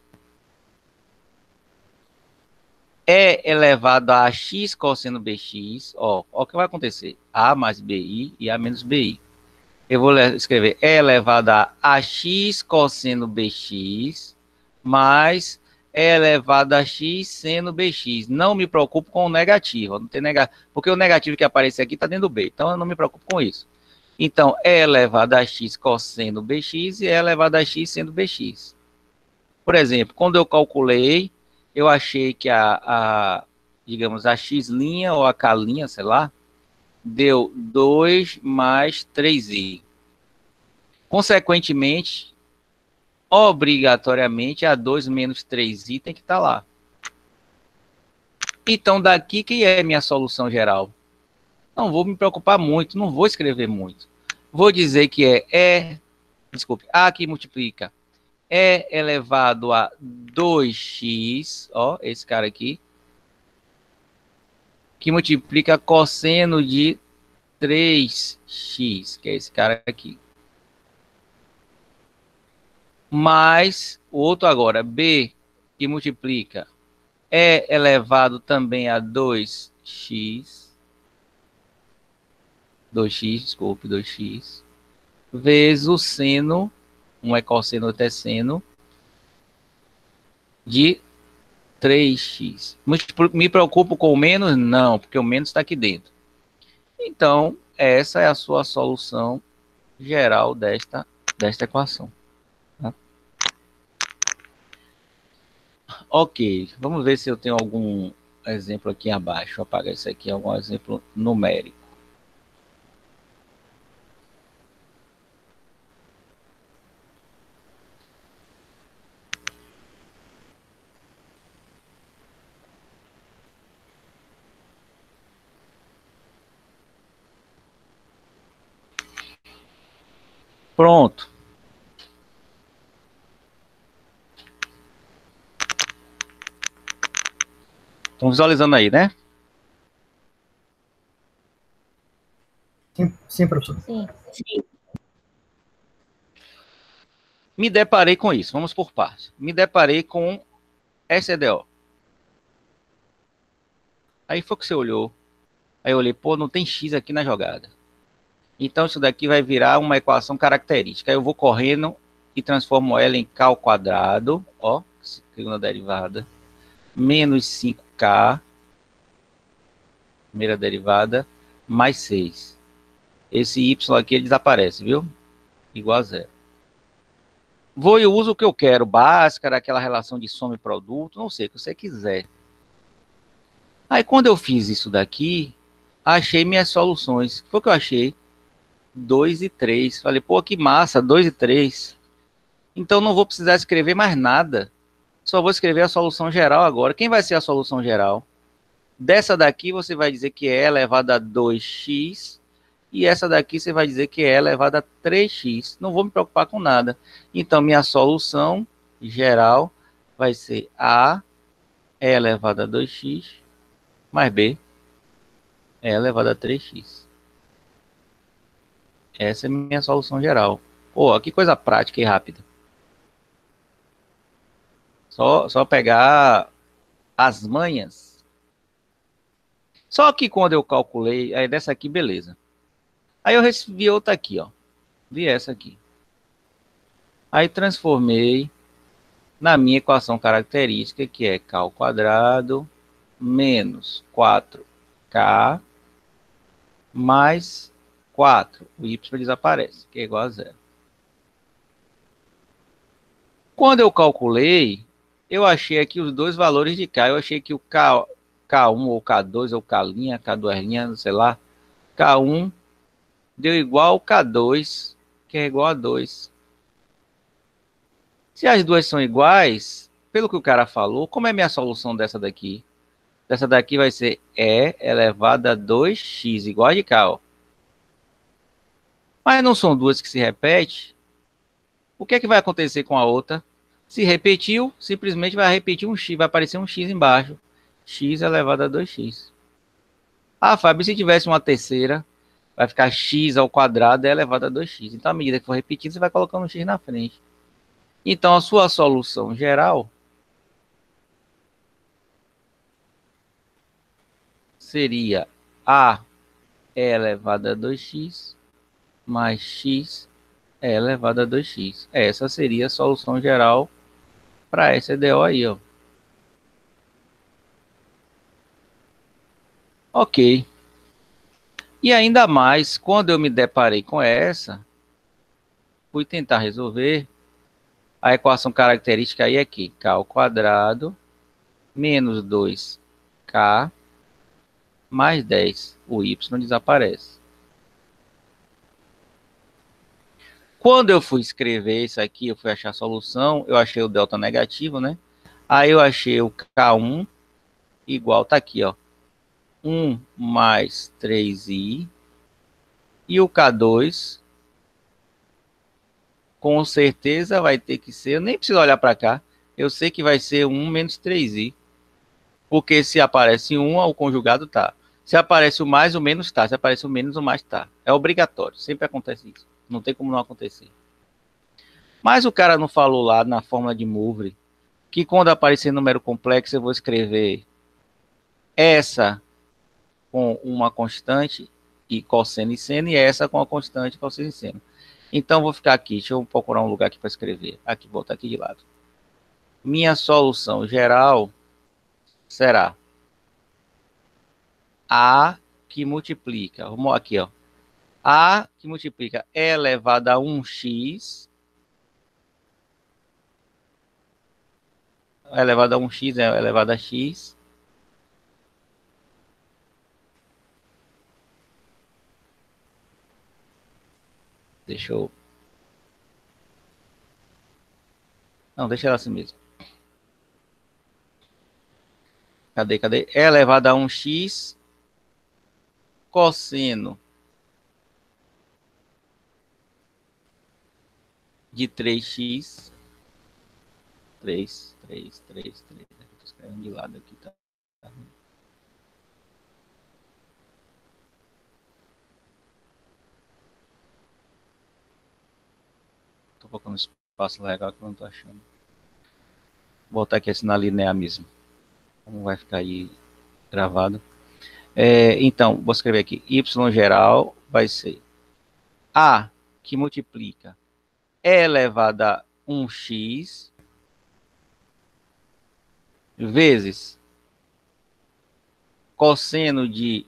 E elevado a x cosseno bx, ó, ó o que vai acontecer. A mais bi e A menos bi. Eu vou escrever E elevado a ax cosseno bx mais E elevado a x seno bx. Não me preocupo com o negativo. Não tem negativo, porque o negativo que aparece aqui está dentro do b. Então, eu não me preocupo com isso. Então, E elevado a x cosseno bx e E elevado a x seno bx. Por exemplo, quando eu calculei, eu achei que a, a digamos, a x' ou a k', sei lá, deu dois mais três i. Consequentemente, obrigatoriamente, a dois menos três i tem que estar lá. Então, daqui que é minha solução geral? Não vou me preocupar muito, não vou escrever muito. Vou dizer que é E, desculpe, A que multiplica E elevado a dois x, ó, esse cara aqui, que multiplica cosseno de três x, que é esse cara aqui. Mais o outro agora, B, que multiplica E elevado também a dois x, dois x, desculpe, dois x, vezes o seno, um é cosseno, outro é seno, de três x. Me preocupo com o menos? Não, porque o menos está aqui dentro. Então, essa é a sua solução geral desta, desta equação. Tá? Ok, vamos ver se eu tenho algum exemplo aqui abaixo. Vou apagar isso aqui, algum exemplo numérico. Pronto. Estão visualizando aí, né? Sim, professor. Sim. Me deparei com isso. Vamos por partes. Me deparei com S E D O. Aí foi que você olhou. Aí eu olhei, pô, não tem X aqui na jogada. Então isso daqui vai virar uma equação característica. Aí eu vou correndo e transformo ela em K ao quadrado, ó, segunda derivada, menos cinco K, primeira derivada, mais seis. Esse Y aqui ele desaparece, viu? Igual a zero. Vou e uso o que eu quero, Bhaskara, aquela relação de soma e produto, não sei, o que você quiser. Aí quando eu fiz isso daqui, achei minhas soluções. O que foi que eu achei? dois e três. Falei, pô, que massa, dois e três. Então não vou precisar escrever mais nada. Só vou escrever a solução geral agora. Quem vai ser a solução geral? Dessa daqui você vai dizer que é elevado a dois x. E essa daqui você vai dizer que é elevado a três x. Não vou me preocupar com nada. Então minha solução geral vai ser A é elevado a dois x mais B é elevado a três x. Essa é a minha solução geral. Pô, que coisa prática e rápida. Só, só pegar as manhas. Só que quando eu calculei, aí dessa aqui, beleza. Aí eu recebi outra aqui, ó. Vi essa aqui. Aí transformei na minha equação característica, que é K ao quadrado menos quatro K mais quatro. O Y desaparece, que é igual a zero. Quando eu calculei, eu achei aqui os dois valores de K. Eu achei que o K, K um ou K dois ou K', K dois', sei lá, K um deu igual ao K dois, que é igual a dois. Se as duas são iguais, pelo que o cara falou, como é minha solução dessa daqui? Dessa daqui vai ser E elevado a dois x, igual a de K, ó. Mas não são duas que se repetem. O que é que vai acontecer com a outra? Se repetiu, simplesmente vai repetir um x, vai aparecer um x embaixo. X elevado a dois x. Ah, Fábio, se tivesse uma terceira, vai ficar x ao quadrado elevado a dois x. Então, à medida que for repetindo, você vai colocando um x na frente. Então, a sua solução geral seria A é elevado a dois x mais x é elevado a dois x. Essa seria a solução geral para essa E D O aí, ó. Ok. E ainda mais, quando eu me deparei com essa, fui tentar resolver, a equação característica aí é que K ao quadrado menos dois K mais dez. O Y desaparece. Quando eu fui escrever isso aqui, eu fui achar a solução, eu achei o delta negativo, né? Aí eu achei o K um igual, tá aqui, ó. um mais três i. E o K dois, com certeza vai ter que ser, eu nem preciso olhar para cá, eu sei que vai ser um menos três i. Porque se aparece um, o conjugado tá. Se aparece o mais, o menos tá. Se aparece o menos, o mais tá. É obrigatório, sempre acontece isso. Não tem como não acontecer. Mas o cara não falou lá na fórmula de Moivre que quando aparecer número complexo eu vou escrever essa com uma constante e cosseno e seno e essa com a constante cosseno e seno. Então vou ficar aqui, deixa eu procurar um lugar aqui para escrever. Aqui, voltar aqui de lado. Minha solução geral será A que multiplica, vamos aqui, ó. A que multiplica E elevado a um x elevado a um x é elevado a x. Deixa eu... Não, deixa ela assim mesmo. Cadê, cadê? E elevado a um x cosseno de três x. três, três, três, três. Estou escrevendo de lado aqui, tá? tô colocando um espaço legal que eu não tô achando. Vou botar aqui assim na linear mesmo. Como vai ficar aí gravado. É, então, vou escrever aqui. Y geral vai ser A, que multiplica E elevado a um x vezes cosseno de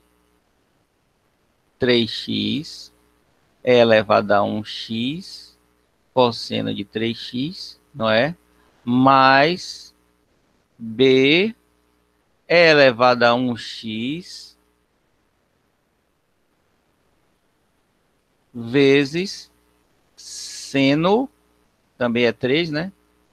três x E elevado a um x cosseno de três x, não é? Mais B E elevado a um x vezes seno, também é três, né?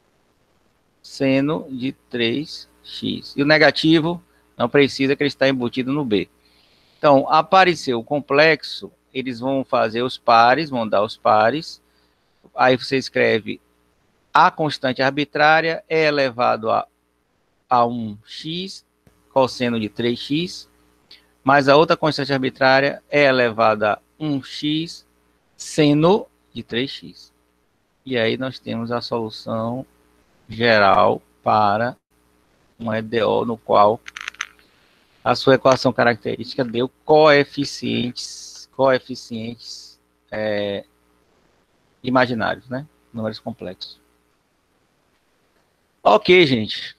Seno de três x. E o negativo não precisa, que ele está embutido no B. Então, apareceu o complexo, eles vão fazer os pares, vão dar os pares. Aí você escreve a constante arbitrária é elevado a, a um x, cosseno de três x, mais a outra constante arbitrária é elevada a um x, seno de três x. E aí nós temos a solução geral para um E D O no qual a sua equação característica deu coeficientes, coeficientes é, imaginários, né? Números complexos. Ok, gente.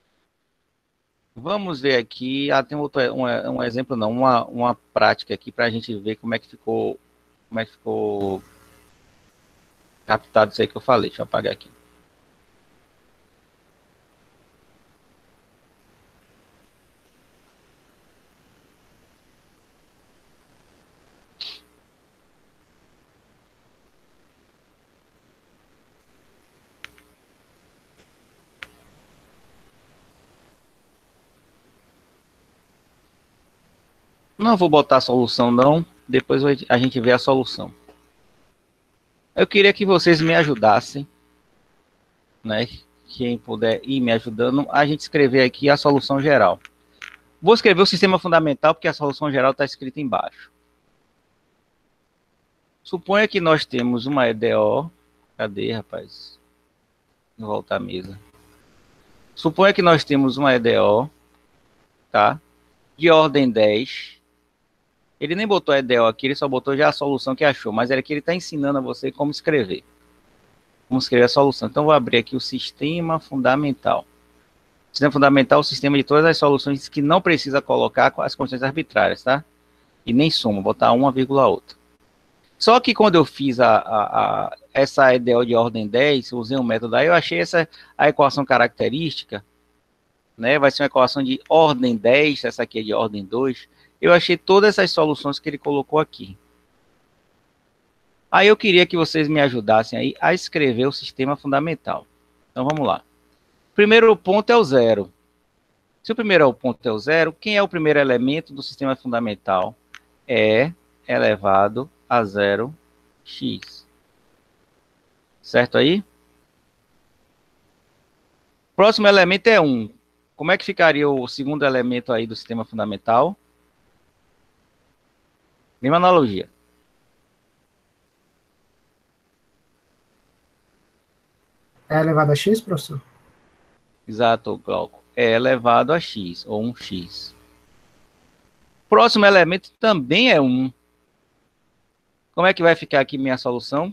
Vamos ver aqui. Ah, tem outro, um, um exemplo, não, uma, uma prática aqui para a gente ver como é que ficou, como é que ficou captado isso aí que eu falei. Deixa eu apagar aqui. Não vou botar a solução, não. Depois a gente vê a solução. Eu queria que vocês me ajudassem, né? Quem puder ir me ajudando, a gente escrever aqui a solução geral. Vou escrever o sistema fundamental, porque a solução geral está escrita embaixo. Suponha que nós temos uma E D O. Cadê, rapaz? Vou voltar à mesa. Suponha que nós temos uma E D O, tá? De ordem dez. Ele nem botou E D O aqui, ele só botou já a solução que achou, mas era que ele está ensinando a você como escrever. Como escrever a solução. Então, vou abrir aqui o sistema fundamental. O sistema fundamental é o sistema de todas as soluções que não precisa colocar com as constantes arbitrárias, tá? E nem soma, botar uma vírgula outra. Só que quando eu fiz a, a, a, essa E D O de ordem dez, usei um método aí, eu achei essa a equação característica, né? Vai ser uma equação de ordem dez, essa aqui é de ordem dois. Eu achei todas essas soluções que ele colocou aqui. Aí eu queria que vocês me ajudassem aí a escrever o sistema fundamental. Então vamos lá. Primeiro ponto é o zero. Se o primeiro ponto é o zero, quem é o primeiro elemento do sistema fundamental? É elevado a zero x. Certo aí? Próximo elemento é um. Como é que ficaria o segundo elemento aí do sistema fundamental? Mesma analogia. É elevado a x, professor? Exato, Glauco. É elevado a x, ou um x. Próximo elemento também é um. Como é que vai ficar aqui minha solução?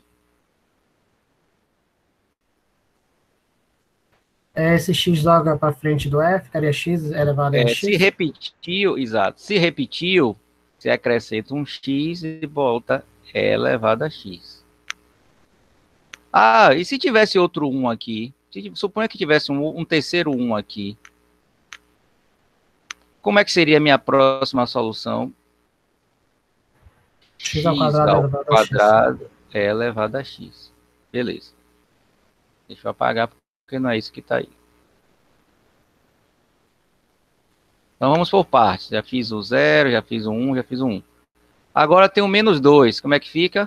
É esse x logo para frente do f, ficaria x elevado a É, x? se repetiu, exato. Se repetiu, você acrescenta um x e volta é elevado a x. Ah, e se tivesse outro um aqui? Suponha que tivesse um, um terceiro um aqui. Como é que seria a minha próxima solução? X ao quadrado, ao elevado, quadrado a é elevado a x. Beleza. Deixa eu apagar, porque não é isso que está aí. Então vamos por partes. Já fiz o zero, já fiz o um, já fiz o um. Agora tem o menos dois. Como é que fica?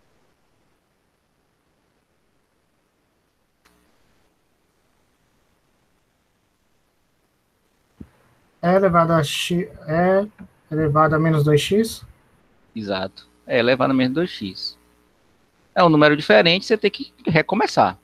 É elevado a x, é elevado a menos dois x? Exato. É elevado a menos dois x. É um número diferente, você tem que recomeçar.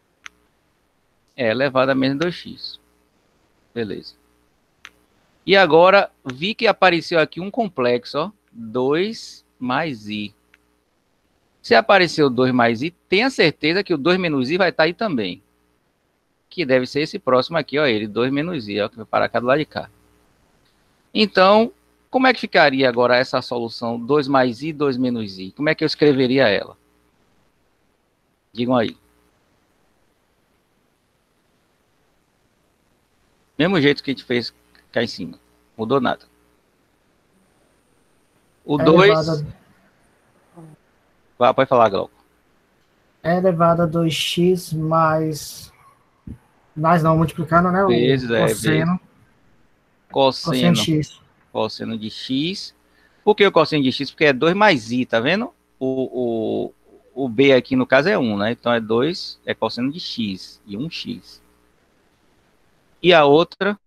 É elevado a menos dois x. Beleza. E agora, vi que apareceu aqui um complexo, ó. dois mais i. Se apareceu dois mais i, tenha certeza que o dois menos i vai estar aí também. Que deve ser esse próximo aqui, ó, ele, dois menos i, ó, que vai parar cá do lado de cá. Então, como é que ficaria agora essa solução dois mais i, dois menos i? Como é que eu escreveria ela? Digam aí. Mesmo jeito que a gente fez cá em cima. Mudou nada. O É dois... elevado Ah, pode falar, Glauco. a, é elevado a dois x mais... Mais não, multiplicando, né? Vezes, O é, vezes. cosseno. Cosseno Cosseno. de x. Cosseno de x. Por que o cosseno de x? Porque é dois mais i, tá vendo? O, o, o b aqui no caso é um, né? Então é dois, é cosseno de x. E um x. E a outra...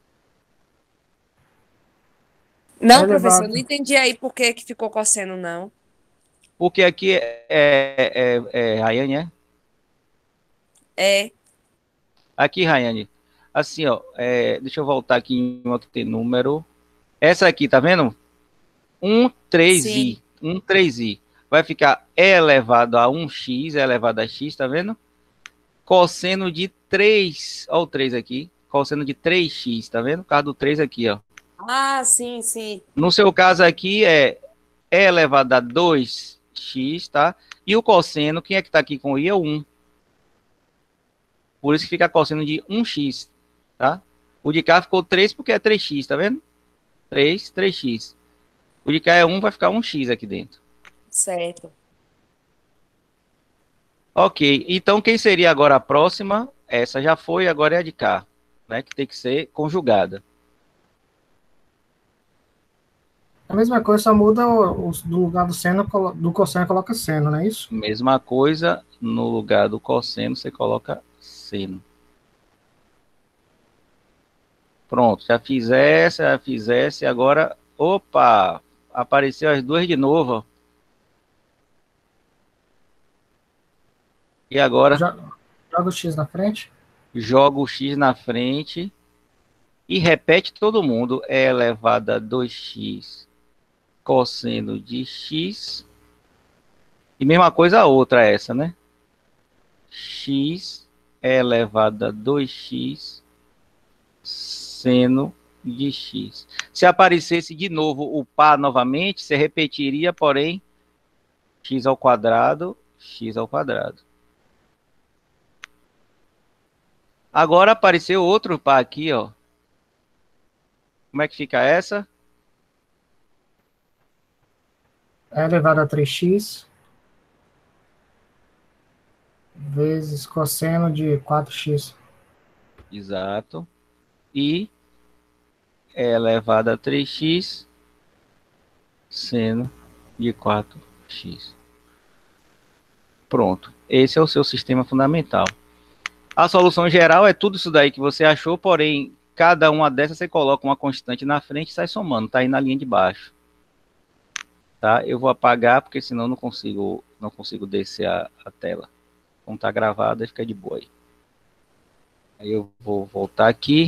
Não, É professor, elevado. não entendi aí por que que ficou cosseno, não. Porque aqui é, é, é, é Rayane, é? É, Aqui, Rayane. Assim, ó. É, deixa eu voltar aqui em uma que tem número. Essa aqui, tá vendo? um, três sim. i. um, três i. Vai ficar e elevado a um x, e elevado a x, tá vendo? Cosseno de três. Ó o três aqui. Cosseno de três x, tá vendo? Por causa do três aqui, ó. Ah, sim, sim. No seu caso aqui é e elevado a dois x, tá? E o cosseno, quem é que tá aqui com i é o um. Por isso que fica cosseno de um x, tá? O de cá ficou três porque é três x, tá vendo? três, três x. O de cá é um, vai ficar um x aqui dentro. Certo. Ok, então quem seria agora a próxima? Essa já foi, agora é a de cá, né? Que tem que ser conjugada. A mesma coisa, só muda o, o- do lugar do seno, colo- do cosseno, coloca seno, não é isso? Mesma coisa, no lugar do cosseno você coloca seno. Pronto, já fiz essa, já fiz essa, e agora, opa, apareceu as duas de novo, ó. E agora, Joga, joga o x na frente. joga o x na frente e repete todo mundo. É elevado a dois x cosseno de x. E mesma coisa a outra, essa, né? X é elevado a dois x seno de x. Se aparecesse de novo o par novamente, você repetiria, porém, x ao quadrado, x ao quadrado. Agora apareceu outro par aqui, ó. Como é que fica essa? É elevado a três x vezes cosseno de quatro x. Exato. E é elevado a três x seno de quatro x. Pronto. Esse é o seu sistema fundamental. A solução geral é tudo isso daí que você achou, porém, cada uma dessas você coloca uma constante na frente e sai somando, tá aí na linha de baixo. Tá? Eu vou apagar, porque senão não consigo, não consigo descer a, a tela. Como tá gravada, fica de boa aí. Aí eu vou voltar aqui.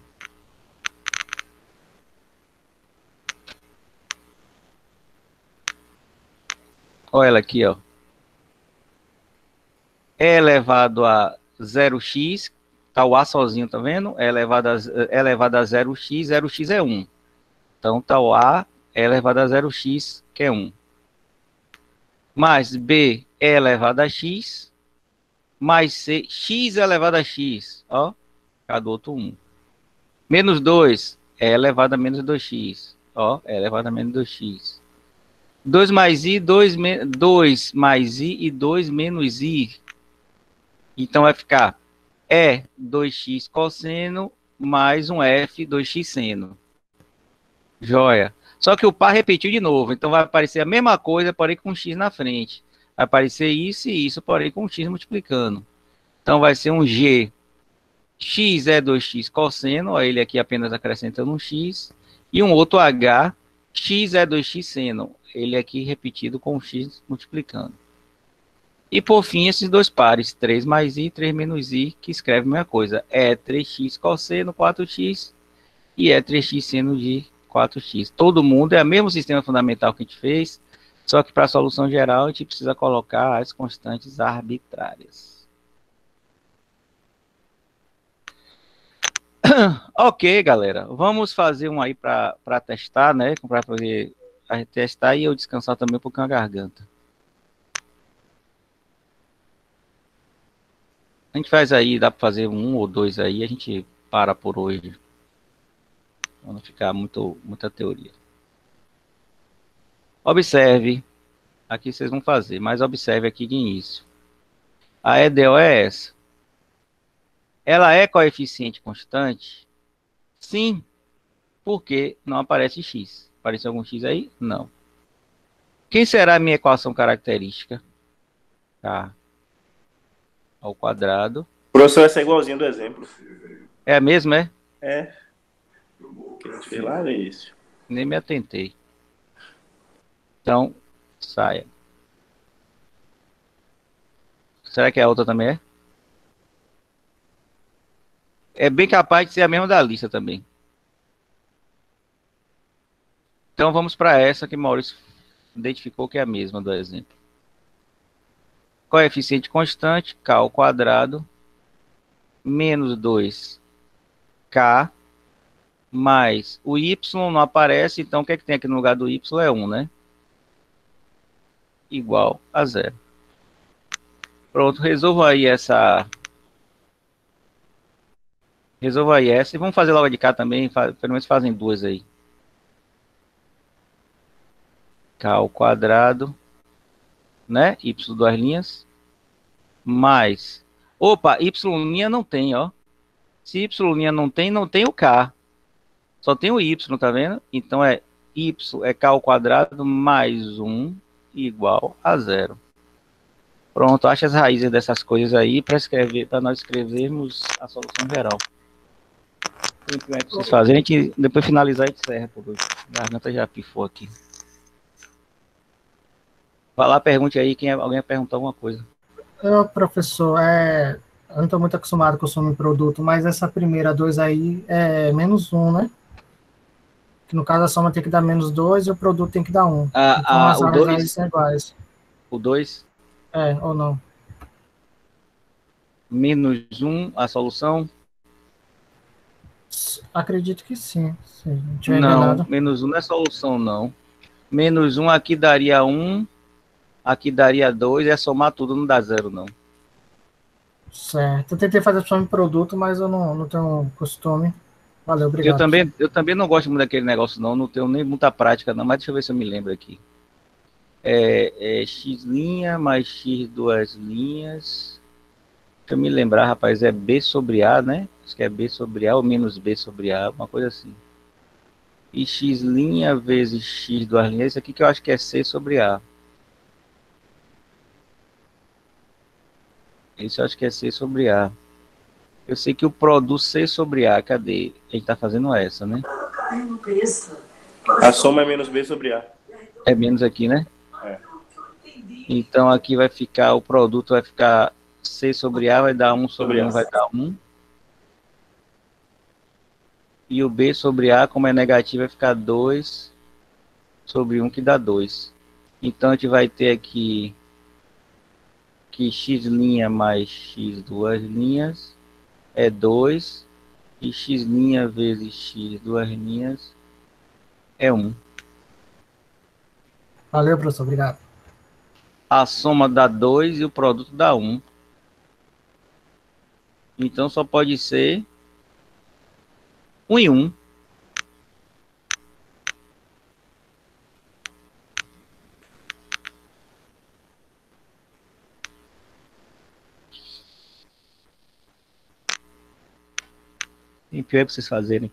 Olha ela aqui, ó. É elevado a zero x, tá o A sozinho, tá vendo? É elevado a, é elevado a zero x, zero x é um. Então tá o A é elevado a zero x, que é um. Mais B é elevado a x, mais C, x é elevado a x, ó, cada outro um. Menos dois é elevado a menos dois x, ó, é elevado a menos dois x. dois mais i, dois, dois mais i e dois menos i. Então vai ficar E dois x cosseno mais um F dois x seno. Joia. Só que o par repetiu de novo, então vai aparecer a mesma coisa, porém com x na frente. Vai aparecer isso e isso, porém com x multiplicando. Então vai ser um G. X é dois x cosseno, ó, ele aqui apenas acrescentando um x. E um outro H, x é dois x seno, ele aqui repetido com x multiplicando. E por fim, esses dois pares, três mais i, três menos i, que escreve a mesma coisa. É três x cosseno quatro x e é três x seno de quatro x. Todo mundo é o mesmo sistema fundamental que a gente fez, só que para a solução geral a gente precisa colocar as constantes arbitrárias. Ok, galera. Vamos fazer um aí para testar, né? Para poder testar e eu descansar também um pouquinho a garganta. A gente faz aí, dá para fazer um ou dois aí, a gente para por hoje. Para não ficar muito, muita teoria. Observe, aqui vocês vão fazer, mas observe aqui de início. A E D O é essa. Ela é coeficiente constante? Sim, porque não aparece x. Aparece algum x aí? Não. Quem será a minha equação característica? K ao quadrado. Professor, essa é igualzinho do exemplo. É a mesma, é? É. Que a gente fez lá no início. Nem me atentei. Então, saia. Será que a outra também é? É bem capaz de ser a mesma da lista também. Então vamos para essa que Maurício identificou que é a mesma do exemplo. Coeficiente constante, K ao quadrado, menos dois K, mais o Y não aparece, então o que é que tem aqui no lugar do Y é um, né? Igual a zero. Pronto, resolva aí essa... Resolva aí essa. E vamos fazer logo de cá também, pelo menos fazem duas aí. K ao quadrado, né? Y duas linhas, mais... Opa, Y' não tem, ó. Se Y' não tem, não tem o K. Só tem o Y, tá vendo? Então é Y é K ao quadrado mais um igual a zero. Pronto, acha as raízes dessas coisas aí para escrever, para nós escrevermos a solução geral. Tem que vocês fazem, a gente depois finalizar e encerra, porque a garganta já pifou aqui. Vai lá, pergunte aí, quem alguém perguntou alguma coisa. Eu, professor, é, eu não estou muito acostumado com o some produto, mas essa primeira dois aí é menos um, né? Que no caso a soma tem que dar menos dois e o produto tem que dar um. Ah, então ah, as o áreas aí dois, são iguais. o dois É, ou não? menos um, a solução? Acredito que sim, se não tiver Não, enganado. menos um não é solução, não. Menos um aqui daria um, aqui daria dois, é somar tudo, não dá zero, não. Certo. Eu tentei fazer some produto, mas eu não, não tenho costume. Valeu, Eu obrigado. também, eu também não gosto muito daquele negócio, não. Não tenho nem muita prática, não. Mas deixa eu ver se eu me lembro aqui. É, é x' mais x duas linhas. Deixa eu me lembrar, rapaz. É B sobre A, né? Acho que é B sobre A ou menos B sobre A, uma coisa assim. E x' vezes x duas linhas. Esse aqui que eu acho que é C sobre A. Esse eu acho que é C sobre A. Eu sei que o produto C sobre A, cadê? A gente tá fazendo essa, né? A soma é menos B sobre A. É menos aqui, né? É. Então aqui vai ficar, o produto vai ficar C sobre A, vai dar um sobre um, vai dar um. E o B sobre A, como é negativo, vai ficar dois sobre um, que dá dois. Então a gente vai ter aqui que x' mais x duas linhas é dois. E x' vezes x duas linhas é um. Valeu, professor, obrigado. A soma dá dois e o produto dá um. Então só pode ser um e um. Tem pior é pra vocês fazerem.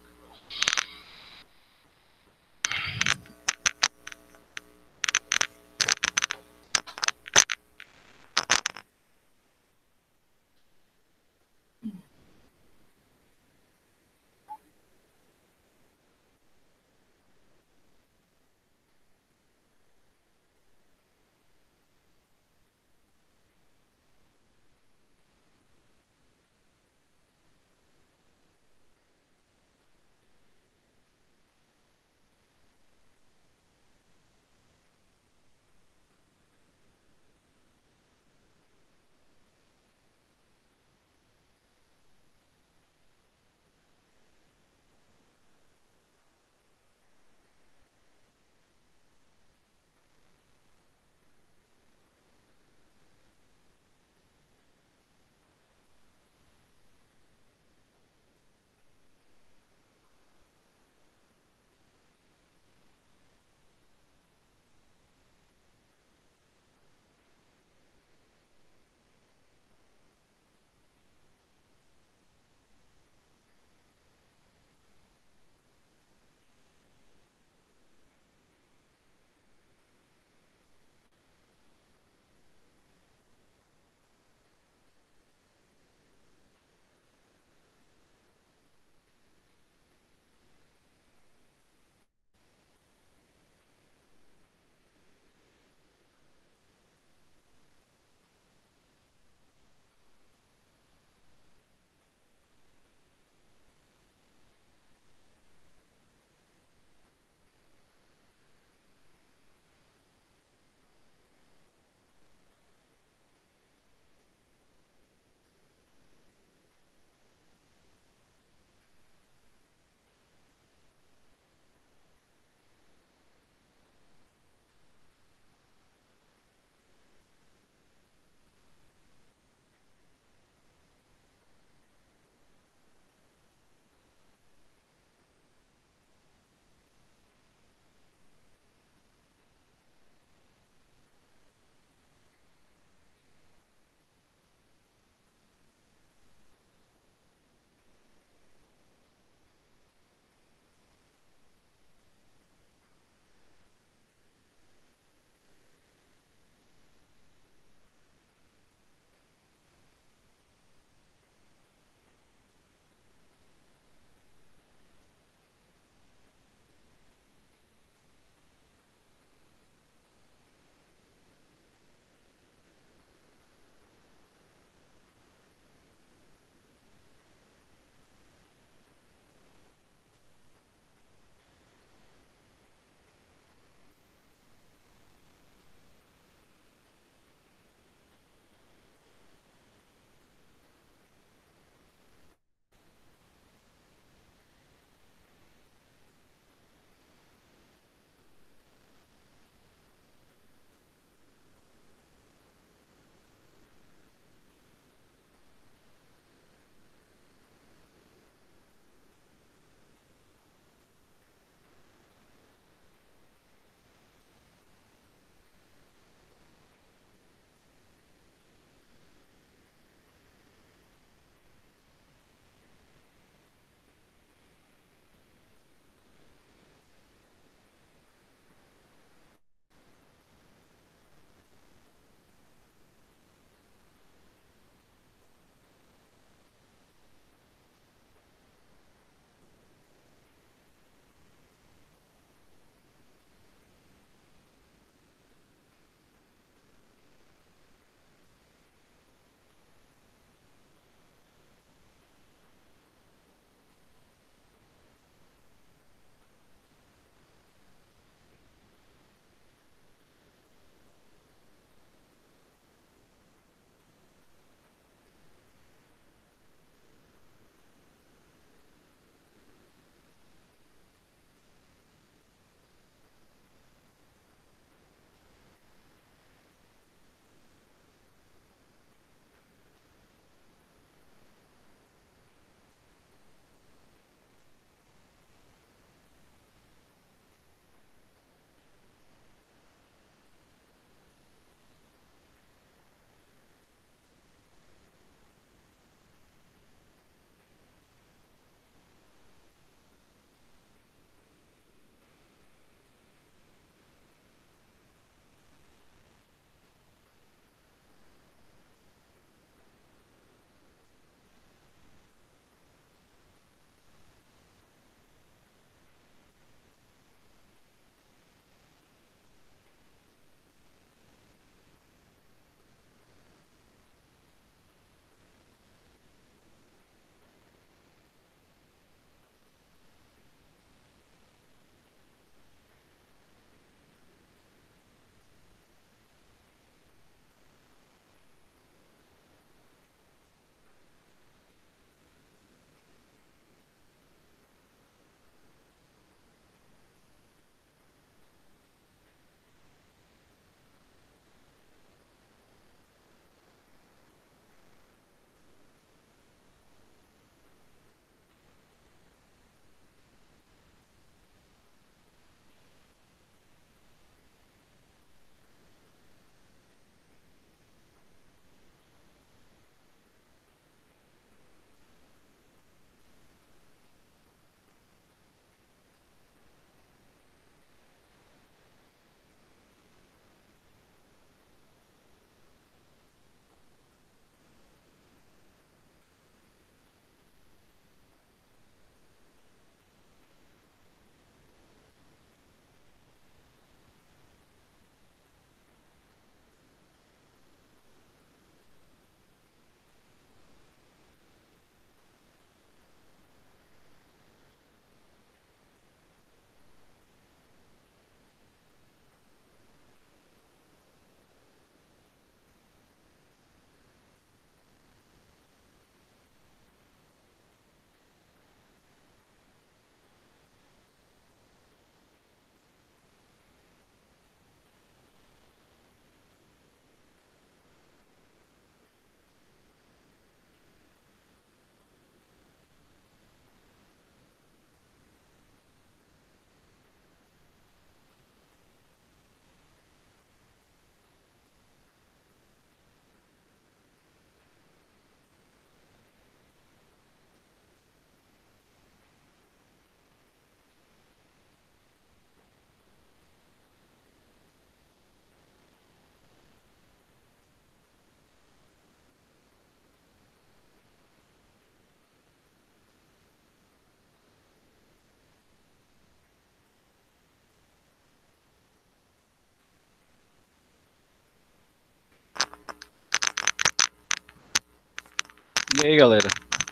E aí, galera?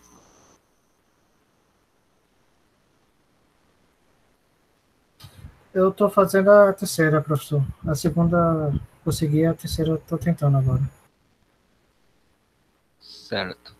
Eu tô fazendo a terceira, professor. A segunda consegui, a terceira eu tô tentando agora. Certo.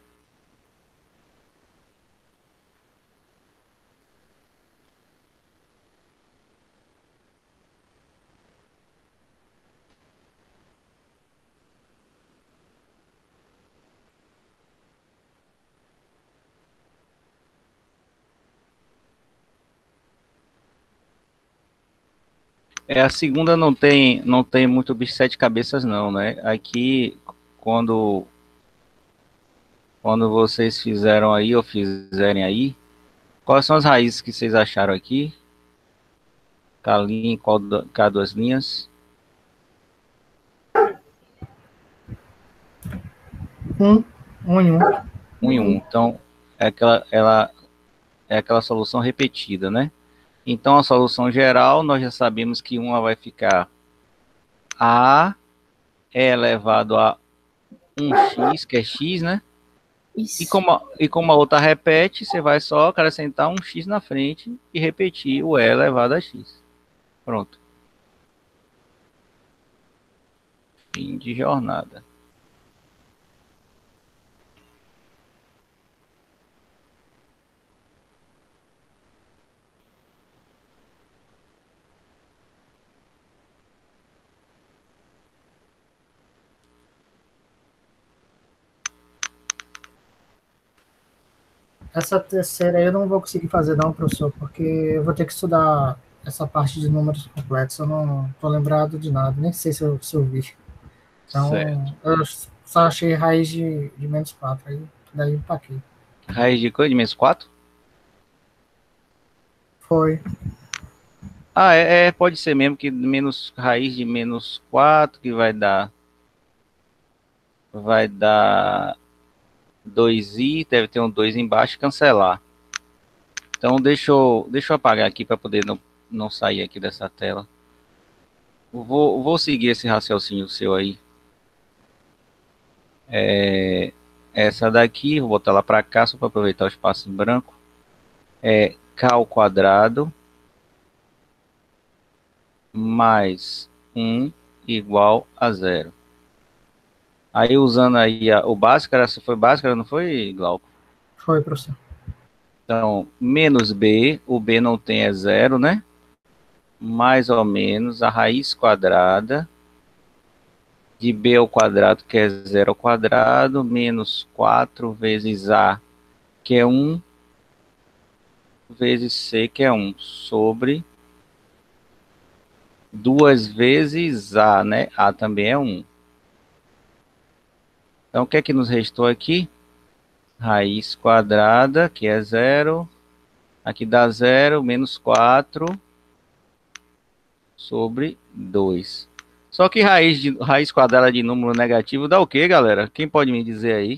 É, a segunda não tem, não tem muito bicho de sete cabeças, não, né? Aqui, quando, quando vocês fizeram aí, ou fizerem aí, quais são as raízes que vocês acharam aqui? Cada linha, qual da- cada duas linhas? Um, um em um. Um em um. Então, é aquela, ela, é aquela solução repetida, né? Então, a solução geral, nós já sabemos que uma vai ficar A é elevado a um x, que é x, né? E Isso. como, a, e como a outra repete, você vai só acrescentar um x na frente e repetir o e elevado a x. Pronto. Fim de jornada. Essa terceira aí eu não vou conseguir fazer não, professor, porque eu vou ter que estudar essa parte de números complexos. Eu não tô lembrado de nada, nem sei se eu, se eu vi. Certo. Então, eu só achei raiz de, de menos quatro, aí daí empaquei. Raiz de quanto? De menos quatro? Foi. Ah, é, é, pode ser mesmo que menos raiz de menos quatro, que vai dar vai dar dois i, deve ter um dois embaixo e cancelar. Então deixa eu, deixa eu apagar aqui para poder não, não sair aqui dessa tela. Vou, vou seguir esse raciocínio seu aí. É, essa daqui, vou botar lá para cá só para aproveitar o espaço em branco. É k ao quadrado mais um igual a zero. Aí usando aí a, o Bhaskara, se foi Bhaskara, não foi, Glauco? Foi, professor. Então, menos b, o b não tem é zero, né? Mais ou menos a raiz quadrada de b ao quadrado, que é zero ao quadrado, menos quatro vezes a, que é um, vezes c, que é um, sobre duas vezes a, né? A também é um. Então, o que é que nos restou aqui? Raiz quadrada, que é zero. Aqui dá zero, menos quatro sobre dois. Só que raiz, de, raiz quadrada de número negativo dá o quê, galera? Quem pode me dizer aí?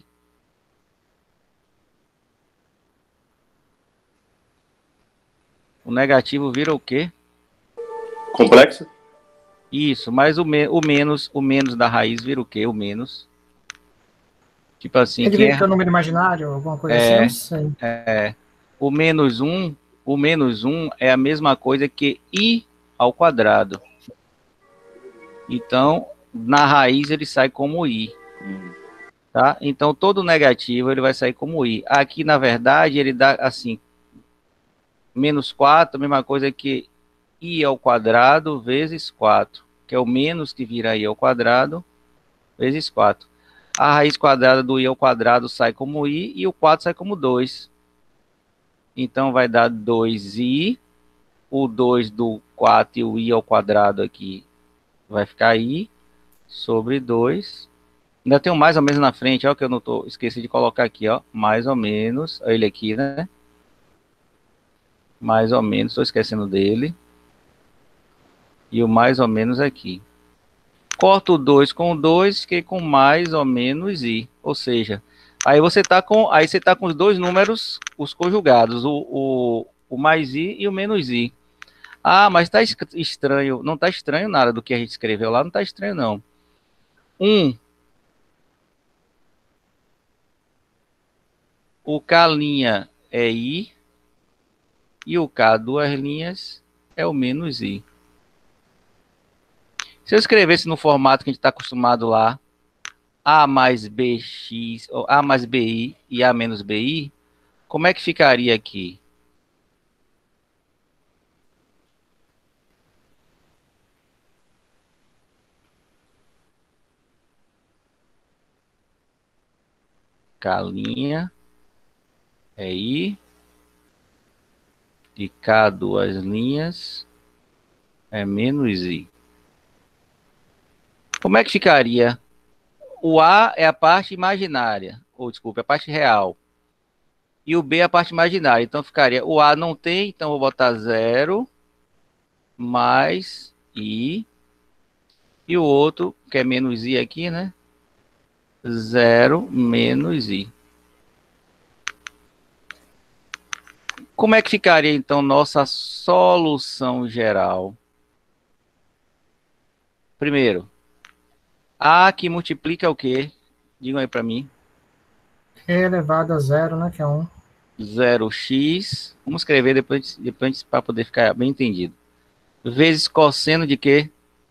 O negativo vira o quê? Complexo? Isso, mas o, me, o menos o menos da raiz vira o quê? O menos. Tipo assim, Ele quem veio ter é, um número imaginário, alguma coisa assim? Eu não é, sei. é o menos um, o menos um é a mesma coisa que i ao quadrado. Então, na raiz ele sai como i. Tá? Então, todo negativo ele vai sair como i. Aqui, na verdade, ele dá assim, menos quatro, a mesma coisa que i ao quadrado vezes quatro, que é o menos que vira i ao quadrado vezes quatro. A raiz quadrada do i ao quadrado sai como i e o quatro sai como dois. Então, vai dar dois i, o dois do quatro e o i ao quadrado aqui vai ficar i sobre dois. Ainda tem um mais ou menos na frente, ó, que eu não tô, esqueci de colocar aqui, ó, mais ou menos, ele aqui, né? Mais ou menos, estou esquecendo dele. E o mais ou menos aqui. Corto o dois com o dois, fiquei com mais ou menos i. Ou seja, aí você tá com, aí você tá com os dois números, os conjugados, o, o, o mais i e o menos i. Ah, mas tá estranho, não tá estranho nada do que a gente escreveu lá, não tá estranho não. um o K' é I e o K duas linhas é o menos I. Se eu escrevesse no formato que a gente está acostumado lá, A mais Bx, ou A mais Bi e A menos Bi, como é que ficaria aqui? K' é I e K duas linhas é menos I. Como é que ficaria? O A é a parte imaginária, ou desculpa, é a parte real. E o B é a parte imaginária. Então ficaria, o A não tem, então vou botar zero mais I. E o outro, que é menos I aqui, né? zero menos I. Como é que ficaria, então, nossa solução geral? Primeiro, A que multiplica o quê? Digam aí para mim. E elevado a zero, né? Que é um. zero x. Vamos escrever depois, depois para poder ficar bem entendido. Vezes cosseno de quê?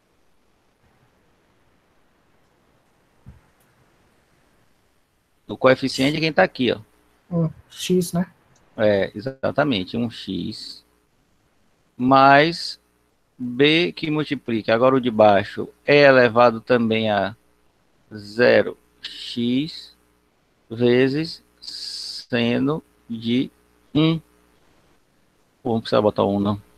O coeficiente de quem está aqui, ó. Um x, né? É, exatamente, um x. Mais B que multiplica. Agora o de baixo é elevado também a zero x vezes seno de um. Pô, não precisa botar um, não.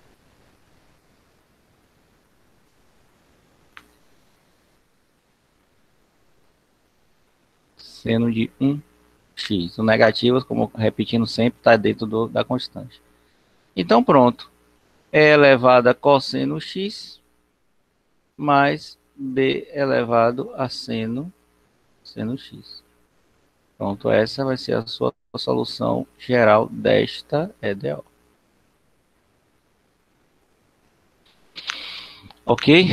Seno de um x. O negativo, como repetindo sempre, está dentro do, da constante. Então, pronto. É elevado a cosseno x mais b elevado a seno, seno x. Pronto, essa vai ser a sua solução geral desta E D O. Ok?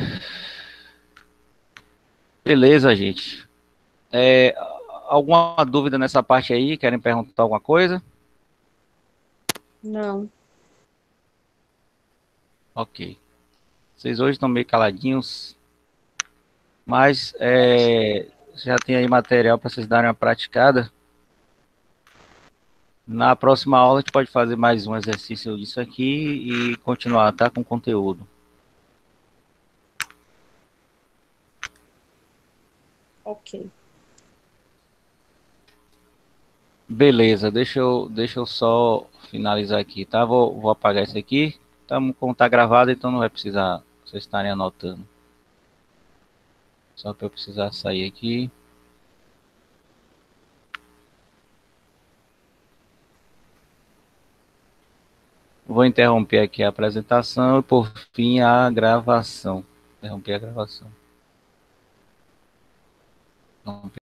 Beleza, gente. É, alguma dúvida nessa parte aí? Querem perguntar alguma coisa? Não. Ok. Vocês hoje estão meio caladinhos, mas é, já tem aí material para vocês darem uma praticada. Na próxima aula a gente pode fazer mais um exercício disso aqui e continuar, tá? Com conteúdo. Ok. Beleza, deixa eu, deixa eu só finalizar aqui, tá? Vou, vou apagar isso aqui. Tá, como tá gravado, então não vai precisar vocês estarem anotando. Só para eu precisar sair aqui. Vou interromper aqui a apresentação e, por fim, a gravação. Interromper a gravação.